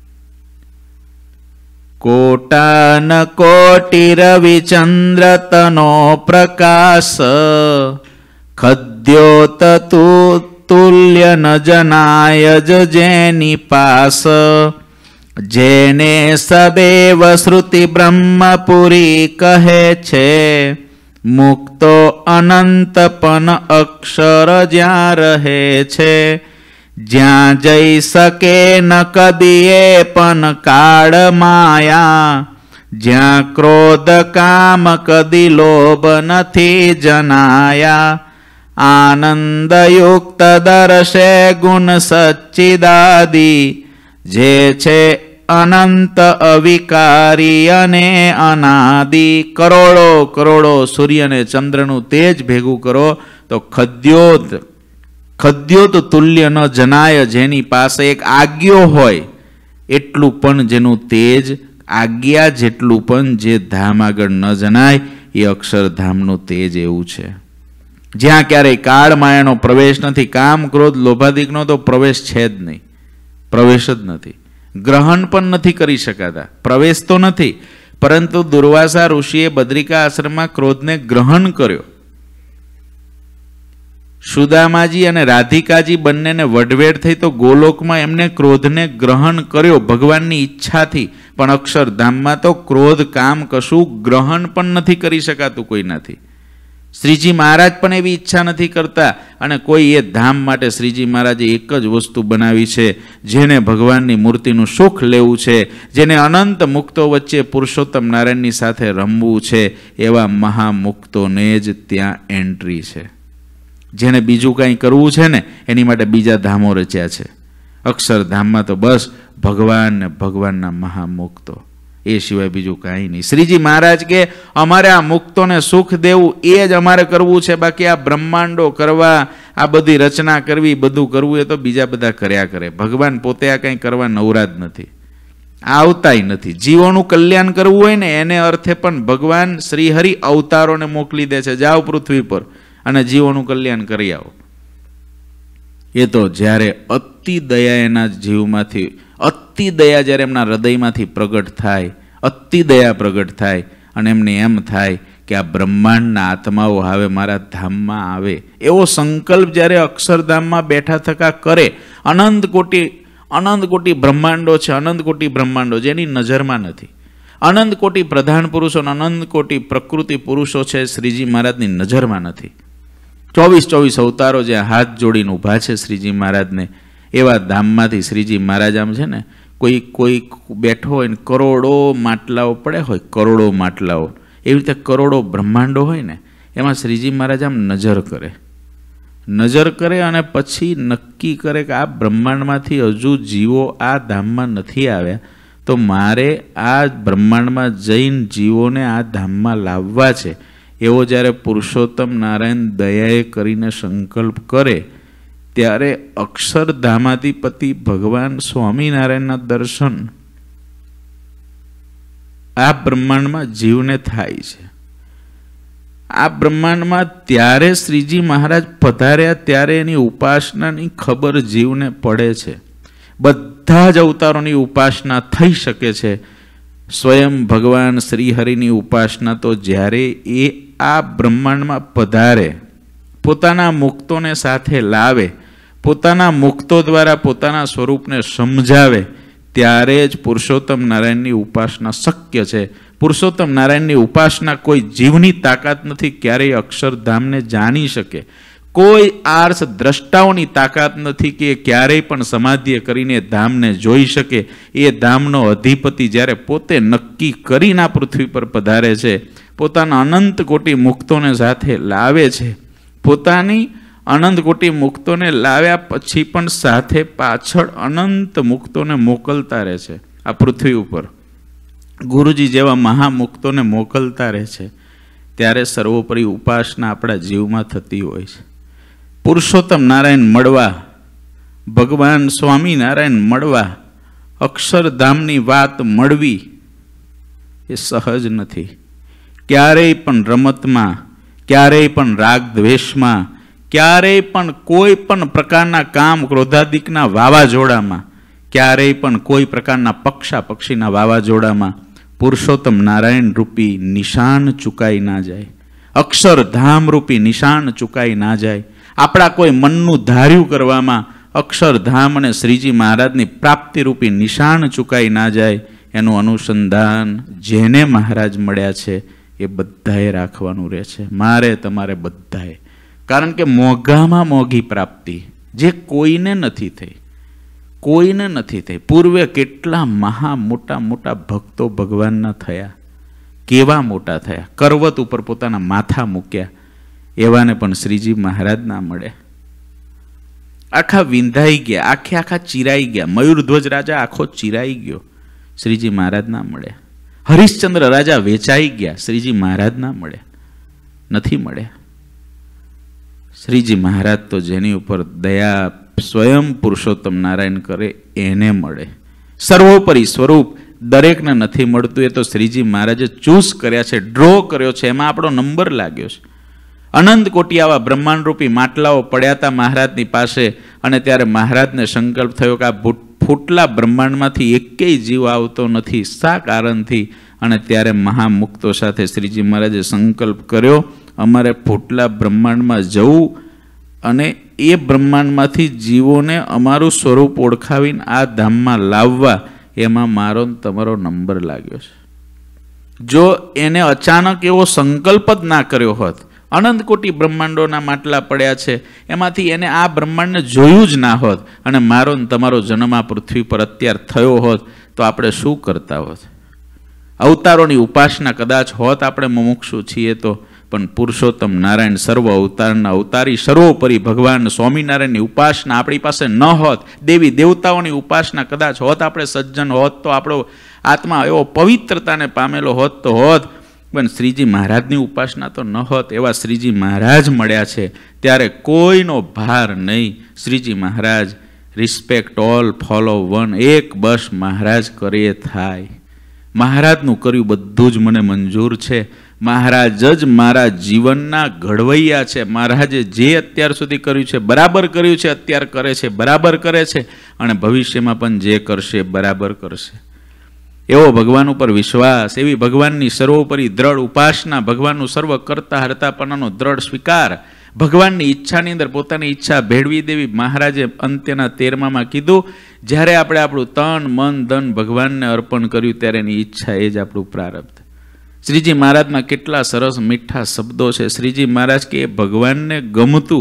કોટાન કોટિ રવિચંદ્ર તનો પ્રકાશ, ખદ્યોત તુલ્ય ન જનાય જેની પાસ, જેને સદેવ શ્રુતિ બ્રહ્મપુરી કહે છે, મુક્તો અનંત પણ અક્ષર જ્યાં રહે છે, જ્યાં જઈ શકે ન કદીએ પણ કાળ માયા, જ્યાં ક્રોધ કામ કદી લોભ નથી જનાયા, આનંદયુક્ત દર્શે ગુણ સચ્ચિદાદી, જે છે અનંત અવિકારી અને અનાદિ. કરોડો કરોડો સૂર્ય અને ચંદ્રનું તેજ ભેગું કરો તો ખદ્યોત તુલ્ય ન જનાય, જેની પાસે એક આજ્ઞો હોય એટલું પણ જેનું તેજ, આજ્ઞા જેટલું પણ જે ધામ આગળ ન જનાય, એ અક્ષરધામનું તેજ એવું છે. જ્યાં ક્યારેય કાળ માયાનો પ્રવેશ નથી, કામ ક્રોધ લોભાદિકનો તો પ્રવેશ છે જ નહીં, પ્રવેશ જ નથી. ગ્રહણ પણ નથી કરી શકાતા, પ્રવેશ તો નથી. પરંતુ દુર્વાસા ઋષિએ બદ્રિકા આશ્રમમાં ક્રોધને ગ્રહણ કર્યો. સુદામાજી અને રાધિકાજી બંનેને વઢવેડ થઈ તો ગોલોકમાં એમને ક્રોધને ગ્રહણ કર્યો ભગવાનની ઈચ્છાથી. પણ અક્ષરધામમાં તો ક્રોધ કામ કશું ગ્રહણ પણ નથી કરી શકાતું કોઈનાથી. શ્રીજી મહારાજ પણ એવી ઈચ્છા નથી કરતા. અને કોઈ એ ધામ માટે શ્રીજી મહારાજે એક જ વસ્તુ બનાવી છે, જેને ભગવાનની મૂર્તિનું સુખ લેવું છે, જેને અનંત મુક્તો વચ્ચે પુરુષોત્તમ નારાયણની સાથે રમવું છે, એવા મહામુક્તોને જ ત્યાં એન્ટ્રી છે. જેને બીજું કાંઈ કરવું છે ને, એની માટે બીજા ધામો રચ્યા છે. અક્ષરધામમાં તો બસ ભગવાન ને ભગવાનના મહામુક્તો, એ સિવાય બીજું કાંઈ નહીં. શ્રીજી મહારાજ કે અમારે આ મુક્તોને સુખ દેવું એ જ અમારે કરવું છે, બાકી આ બ્રહ્માંડો કરવા, આ બધી રચના કરવી, બધું કરવું એ તો બીજા બધા કર્યા કરે. ભગવાન પોતે આ કંઈ કરવા નવરા જ નથી, આવતાય નથી. જીવોનું કલ્યાણ કરવું હોય ને એને અર્થે પણ ભગવાન શ્રીહરિ અવતારોને મોકલી દે છે, જાઓ પૃથ્વી પર અને જીવોનું કલ્યાણ કરી આવો. એ તો જ્યારે અતિ દયા એના જીવમાંથી, અતિ દયા જ્યારે એમના હૃદયમાંથી પ્રગટ થાય, અતિ દયા પ્રગટ થાય અને એમને એમ થાય કે આ બ્રહ્માંડના આત્માઓ હવે મારા ધામમાં આવે, એવો સંકલ્પ જ્યારે અક્ષરધામમાં બેઠા થકા કરે. અનંત કોટી બ્રહ્માંડો છે, અનંત કોટી બ્રહ્માંડો જેની નજરમાં નથી. અનંત કોટી પ્રધાન પુરુષો, અનંત કોટી પ્રકૃતિ પુરુષો છે, શ્રીજી મહારાજની નજરમાં નથી. 24 અવતારો જ્યાં હાથ જોડીને ઊભા છે શ્રીજી મહારાજને, એવા ધામમાંથી શ્રીજી મહારાજ આમ છે ને, કોઈ બેઠો હોય ને કરોડો માટલાઓ પડ્યા હોય, કરોડો માટલાઓ, એવી રીતે કરોડો બ્રહ્માંડો હોય ને, એમાં શ્રીજી મહારાજ આમ નજર કરે અને પછી નક્કી કરે કે આ બ્રહ્માંડમાંથી હજુ જીવો આ ધામમાં નથી આવ્યા, તો મારે આ બ્રહ્માંડમાં જઈને જીવોને આ ધામમાં લાવવા છે. એવો જ્યારે પુરુષોત્તમ નારાયણ દયાએ કરીને સંકલ્પ કરે, ત્યારે અક્ષરધામાધિપતિ ભગવાન સ્વામિનારાયણના દર્શન આ બ્રહ્માંડમાં જીવને થાય છે. આ બ્રહ્માંડમાં ત્યારે શ્રીજી મહારાજ પધાર્યા ત્યારે એની ઉપાસનાની ખબર જીવને પડે છે. બધા જ અવતારોની ઉપાસના થઈ શકે છે, સ્વયં ભગવાન શ્રીહરિની ઉપાસના તો જ્યારે એ આ બ્રહ્માંડમાં પધારે, પોતાના મુક્તોને સાથે લાવે, પોતાના મુક્તો દ્વારા પોતાના સ્વરૂપને સમજાવે, ત્યારે જ પુરુષોત્તમ નારાયણની ઉપાસના શક્ય છે. પુરુષોત્તમ નારાયણની ઉપાસના કોઈ જીવની તાકાત નથી ક્યારેય અક્ષરધામને જાણી શકે. કોઈ આર્ષ દ્રષ્ટાઓની તાકાત નથી કે ક્યારેય પણ સમાધિ કરીને ધામને જોઈ શકે. એ ધામનો અધિપતિ જ્યારે પોતે નક્કી કરીને આ પૃથ્વી પર પધારે છે, પોતાના અનંત કોટી મુક્તોને સાથે લાવે છે, પોતાની અનંત કોટી મુક્તોને લાવ્યા પછી પણ સાથે પાછળ અનંત મુક્તોને મોકલતા રહે છે. આ પૃથ્વી ઉપર ગુરુજી જેવા મહામુક્તોને મોકલતા રહે છે, ત્યારે સર્વોપરી ઉપાસના આપણા જીવમાં થતી હોય છે. પુરુષોત્તમ નારાયણ મળવા, ભગવાન સ્વામિનારાયણ મળવા, અક્ષરધામની વાત મળવી, એ સહજ નથી. ક્યારેય પણ રમતમાં, ક્યારેય પણ રાગ દ્વેષમાં, ક્યારેય પણ કોઈ પણ પ્રકારના કામ ક્રોધાદિકના વાવાઝોડામાં, ક્યારેય પણ કોઈ પ્રકારના પક્ષીના વાવાઝોડામાં પુરુષોત્તમ નારાયણ રૂપી નિશાન ચૂકાઈ ના જાય, અક્ષરધામ રૂપી નિશાન ચૂકાઈ ના જાય. આપણા કોઈ મનનું ધાર્યું કરવામાં અક્ષરધામ અને શ્રીજી મહારાજની પ્રાપ્તિરૂપી નિશાન ચૂકાઈ ના જાય. એનું અનુસંધાન જેને મહારાજ મળ્યા છે એ બધાએ રાખવાનું રહે છે, મારે તમારે બધાએ. કારણ કે મોંઘામાં મોંઘી પ્રાપ્તિ જે કોઈને નથી થઈ, કોઈને નથી થઈ. પૂર્વે કેટલા મોટા મોટા ભક્તો ભગવાનના થયા, કેવા મોટા થયા, કરવત ઉપર પોતાના માથા મૂક્યા, એવાને પણ શ્રીજી મહારાજ ના મળે. આખા વિંધાઈ ગયા, આખા ચીરાઈ ગયા. મયુરધ્વજ રાજા આખો ચીરાઈ ગયો, શ્રીજી મહારાજ ના મળે. હરિશ્ચંદ્ર રાજા વેચાઈ ગયા, શ્રીજી મહારાજ ના મળે, નથી મળ્યા. શ્રીજી મહારાજ તો જેની ઉપર દયા સ્વયં પુરુષોત્તમ નારાયણ કરે એને મળે. સર્વોપરી સ્વરૂપ દરેકને નથી મળતું, એ તો શ્રીજી મહારાજે ચૂઝ કર્યા છે, ડ્રો કર્યો છે, એમાં આપણો નંબર લાગ્યો છે. અનંત કોટી આવા બ્રહ્માંડરૂપી માટલાઓ પડ્યા હતા મહારાજની પાસે, અને ત્યારે મહારાજને સંકલ્પ થયો કે આ ફૂટલા બ્રહ્માંડમાંથી એકેય જીવ આવતો નથી, શા કારણથી? અને ત્યારે મહામુક્તો સાથે શ્રીજી મહારાજે સંકલ્પ કર્યો, અમારે ફૂટલા બ્રહ્માંડમાં જવું અને એ બ્રહ્માંડમાંથી જીવોને અમારું સ્વરૂપ ઓળખાવીને આ ધામમાં લાવવા. એમાં મારો તમારો નંબર લાગ્યો છે. જો એને અચાનક એવો સંકલ્પ જ ના કર્યો હોત, અનંત કોટી બ્રહ્માંડોના માટલા પડ્યા છે, એમાંથી એને આ બ્રહ્માંડને જોયું જ ના હોત અને મારો ને તમારો જન્મ આ પૃથ્વી પર અત્યારે થયો હોત, તો આપણે શું કરતા હોત? અવતારોની ઉપાસના કદાચ હોત, આપણે મુમુક્ષુ છીએ તો, પણ પુરુષોત્તમ નારાયણ સર્વ અવતારના અવતારી સર્વોપરી ભગવાન સ્વામિનારાયણની ઉપાસના આપણી પાસે ન હોત, દેવી દેવતાઓની ઉપાસના કદાચ હોત, આપણે સજ્જન હોત, તો આપણો આત્મા એવો પવિત્રતાને પામેલો હોત તો હોત, પણ શ્રીજી મહારાજની ઉપાસના તો ન હોત. એવા શ્રીજી મહારાજ મળ્યા છે, ત્યારે કોઈનો ભાર નહીં. Shriji Maharaj respect all, follow one, એક બસ મહારાજ કરીએ થાય. મહારાજનું કર્યું બધું જ મને મંજૂર છે. મહારાજ જ મારા જીવનના ઘડવૈયા છે. મહારાજે જે અત્યાર સુધી કર્યું છે બરાબર કર્યું છે, અત્યારે કરે છે બરાબર કરે છે, અને ભવિષ્યમાં પણ જે કરશે બરાબર કરશે. એવો ભગવાન ઉપર વિશ્વાસ, એવી ભગવાનની સર્વોપરી દ્રઢ ઉપાસના, ભગવાનનું સર્વ કરતા હરતાપણાનો દ્રઢ સ્વીકાર, ભગવાનની ઈચ્છાની અંદર પોતાની ઈચ્છા ભેળવી દેવી. મહારાજે અંત્યના 13માં કીધું, જ્યારે આપણે આપણું તન મન ધન ભગવાનને અર્પણ કર્યું ત્યારે એની ઈચ્છા એ જ આપણું પ્રારબ્ધ. શ્રીજી મહારાજના કેટલા સરસ મીઠા શબ્દો છે. શ્રીજી મહારાજ કે એ ભગવાનને ગમતું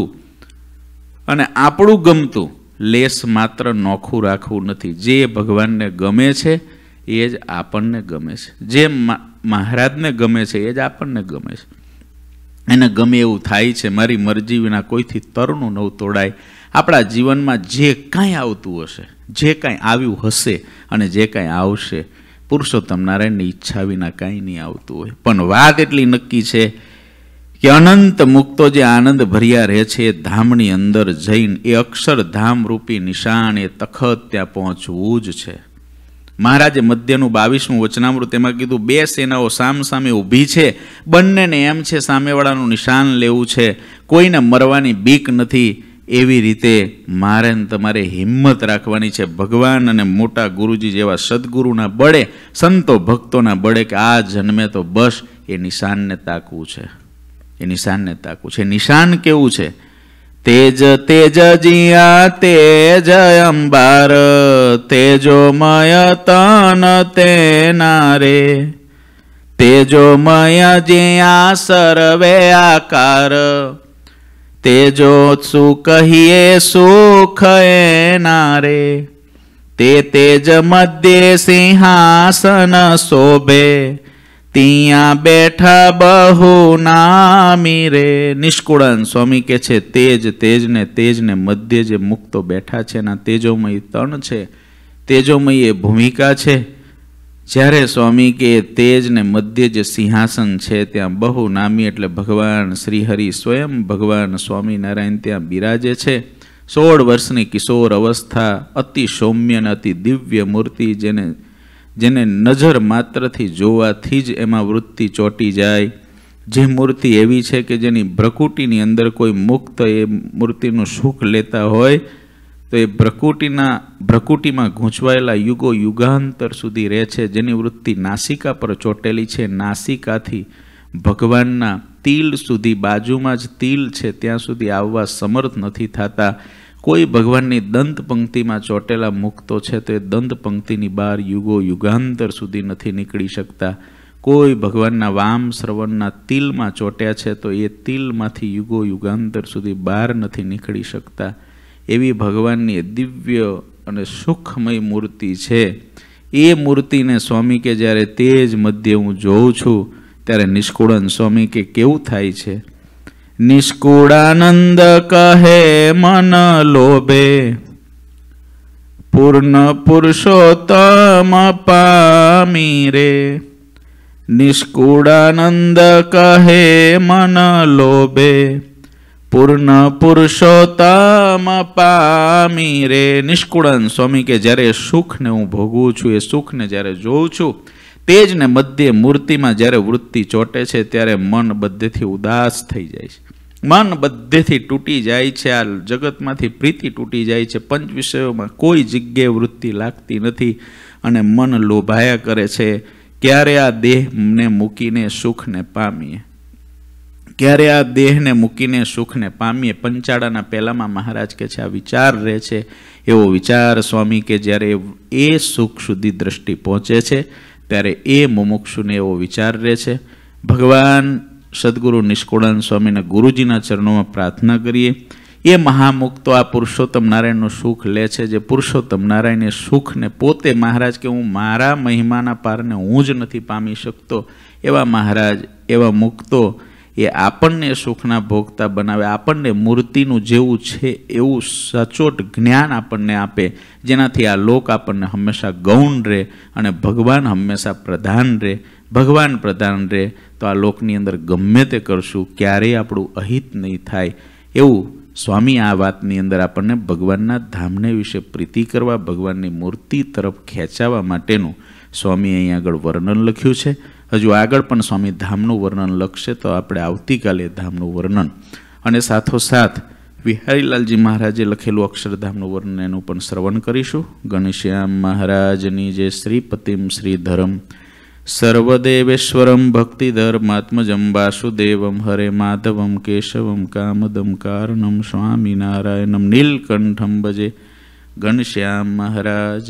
અને આપણું ગમતું લેસ માત્ર નોખું રાખવું નથી. જે ભગવાનને ગમે છે એ જ આપણને ગમે છે, જે મહારાજને ગમે છે એ જ આપણને ગમે છે. એને ગમે એવું થાય છે. મારી મરજી વિના કોઈથી તરનું નવ તોડાય. આપણા જીવનમાં જે કાંઈ આવતું હશે, જે કાંઈ આવ્યું હશે અને જે કાંઈ આવશે, પુરુષોત્તમ નારાયણની ઈચ્છા વિના કાંઈ નહીં આવતું હોય. પણ વાત એટલી નક્કી છે કે અનંત મુક્તો જે આનંદ ભર્યા રહે છે એ ધામની અંદર જઈને એ અક્ષરધામ રૂપી નિશાન એ તખત ત્યાં પહોંચવું જ છે. મહારાજે મધ્યનું 22મું વચનામૃત એમાં કીધું, બે સેનાઓ સામસામે ઊભી છે, બંનેને એમ છે સામેવાળાનું નિશાન લેવું છે, કોઈને મરવાની બીક નથી. એવી રીતે મારે તમારે હિંમત રાખવાની છે. ભગવાન અને મોટા ગુરુજી જેવા સદગુરુના બળે, સંતો ભક્તોના બળે કે આ જન્મે તો બસ એ નિશાનને તાકવું છે, એ નિશાનને તાકવું છે. નિશાન કેવું છે? તેજ તેજ જીયા તેજ અંબાર, તેજોમય તન તેના રે, તેજોમય જ્યાં સર્વે આકાર, તેજો શું કહીએ સુખ એના રે, તે તેજ મધ્ય સિંહાસન શોભે, ત્યાં બેઠા બહુ નામી રે. નિષ્કુળાન સ્વામી કે છે તેજને મધ્ય જે મુક્તો બેઠા છે એના તેજોમય તણ છે, તેજોમય એ ભૂમિકા છે. જ્યારે સ્વામી કે તેજને મધ્ય જે સિંહાસન છે ત્યાં બહુ નામી એટલે ભગવાન શ્રીહરિ સ્વયં ભગવાન સ્વામિનારાયણ ત્યાં બિરાજે છે. 16 વર્ષની કિશોર અવસ્થા, અતિ સૌમ્ય અને અતિ દિવ્ય મૂર્તિ, જેને જેને નજર માત્રથી જોવાથી જ એમાં વૃત્તિ ચોંટી જાય, જે મૂર્તિ એવી છે કે જેની ભ્રકુટીની અંદર કોઈ મુક્ત એ મૂર્તિનું સુખ લેતા હોય તો એ ભ્રકુટીમાં ગૂંચવાયેલા યુગો યુગાંતર સુધી રહે છે, જેની વૃત્તિ નાસિકા પર ચોંટેલી છે, નાસિકાથી ભગવાનના તિલ સુધી, બાજુમાં જ તિલ છે ત્યાં સુધી આવવા સમર્થ નથી થતા. કોઈ ભગવાનની દંત પંક્તિમાં ચોંટેલા મુક્તો છે તો એ દંત પંક્તિની બહાર યુગો યુગાંતર સુધી નથી નીકળી શકતા. કોઈ ભગવાનના વામ શ્રવણના તિલમાં ચોંટ્યા છે તો એ તિલમાંથી યુગો યુગાંતર સુધી બહાર નથી નીકળી શકતા. એવી ભગવાનની દિવ્ય અને સુખમય મૂર્તિ છે. એ મૂર્તિને સ્વામી કે જ્યારે તે જ મધ્ય હું જોઉં છું ત્યારે નિષ્કુળાનંદ સ્વામી કે કેવું થાય છે. નિષ્કુળાનંદ કહે મન લોભે, પૂર્ણ પુરુષોત્તમ પામી રે. નિષ્કુળાનંદ કહે મન લોભે, પૂર્ણ પુરુષોત્તમ પામી રે. નિષ્કુળાનંદ સ્વામી કે જ્યારે સુખને હું ભોગવું છું, એ સુખને જ્યારે જોઉં છું, તે જ ને મધ્ય મૂર્તિમાં જ્યારે વૃત્તિ ચોંટે છે ત્યારે મન બધેથી ઉદાસ થઈ જાય છે, મન બધેથી તૂટી જાય છે, આ જગતમાંથી પ્રીતિ તૂટી જાય છે, પંચ વિષયોમાં કોઈ જગ્યાએ વૃત્તિ લાગતી નથી અને મન લોભાયા કરે છે. ક્યારે આ દેહને મૂકીને સુખને પામીએ, ક્યારે આ દેહને મૂકીને સુખને પામીએ. પંચાળાના પહેલામાં મહારાજ કે છે આ વિચાર રહે છે. એવો વિચાર સ્વામી કે જ્યારે એ સુખ સુધી દ્રષ્ટિ પહોંચે છે ત્યારે એ મુમુક્ષુને એવો વિચાર રહે છે. ભગવાન સદગુરુ નિષ્કુળાનંદ સ્વામીના ગુરુજીના ચરણોમાં પ્રાર્થના કરીએ. એ મહામુક્તો આ પુરુષોત્તમ નારાયણનું સુખ લે છે, જે પુરુષોત્તમ નારાયણ સુખને પોતે મહારાજ કે હું મારા મહિમાના પારને હું જ નથી પામી શકતો, એવા મહારાજ, એવા મુક્તો એ આપણને સુખના ભોગતા બનાવે, આપણને મૂર્તિનું જેવું છે એવું સચોટ જ્ઞાન આપણને આપે, જેનાથી આ લોક આપણને હંમેશા ગૌણ રહે અને ભગવાન હંમેશા પ્રધાન રહે. ભગવાન પ્રધાન રહે તો આ લોકની અંદર ગમે તે કરશું ક્યારેય આપણું અહિત નહીં થાય. એવું સ્વામી આ વાતની અંદર આપણને ભગવાનના ધામને વિશે પ્રીતિ કરવા, ભગવાનની મૂર્તિ તરફ ખેંચાવા માટેનું સ્વામી અહીં આગળ વર્ણન લખ્યું છે. હજુ આગળ પણ સ્વામી ધામનું વર્ણન લખશે તો આપણે આવતીકાલે ધામનું વર્ણન અને સાથોસાથ વિહારીલાલજી મહારાજે લખેલું અક્ષરધામનું વર્ણન એનું પણ શ્રવણ કરીશું. ઘનશ્યામ મહારાજની જે શ્રીપતિમ શ્રીધરમ સર્વદેવેશ્વરમ ભક્તિધર્માત્મજમ વાસુદેવમ હરે માધવમ કેશવમ કામદમ કારણમ સ્વામિનારાયણમ નીલકંઠમ ભજે. ઘનશ્યામ મહારાજ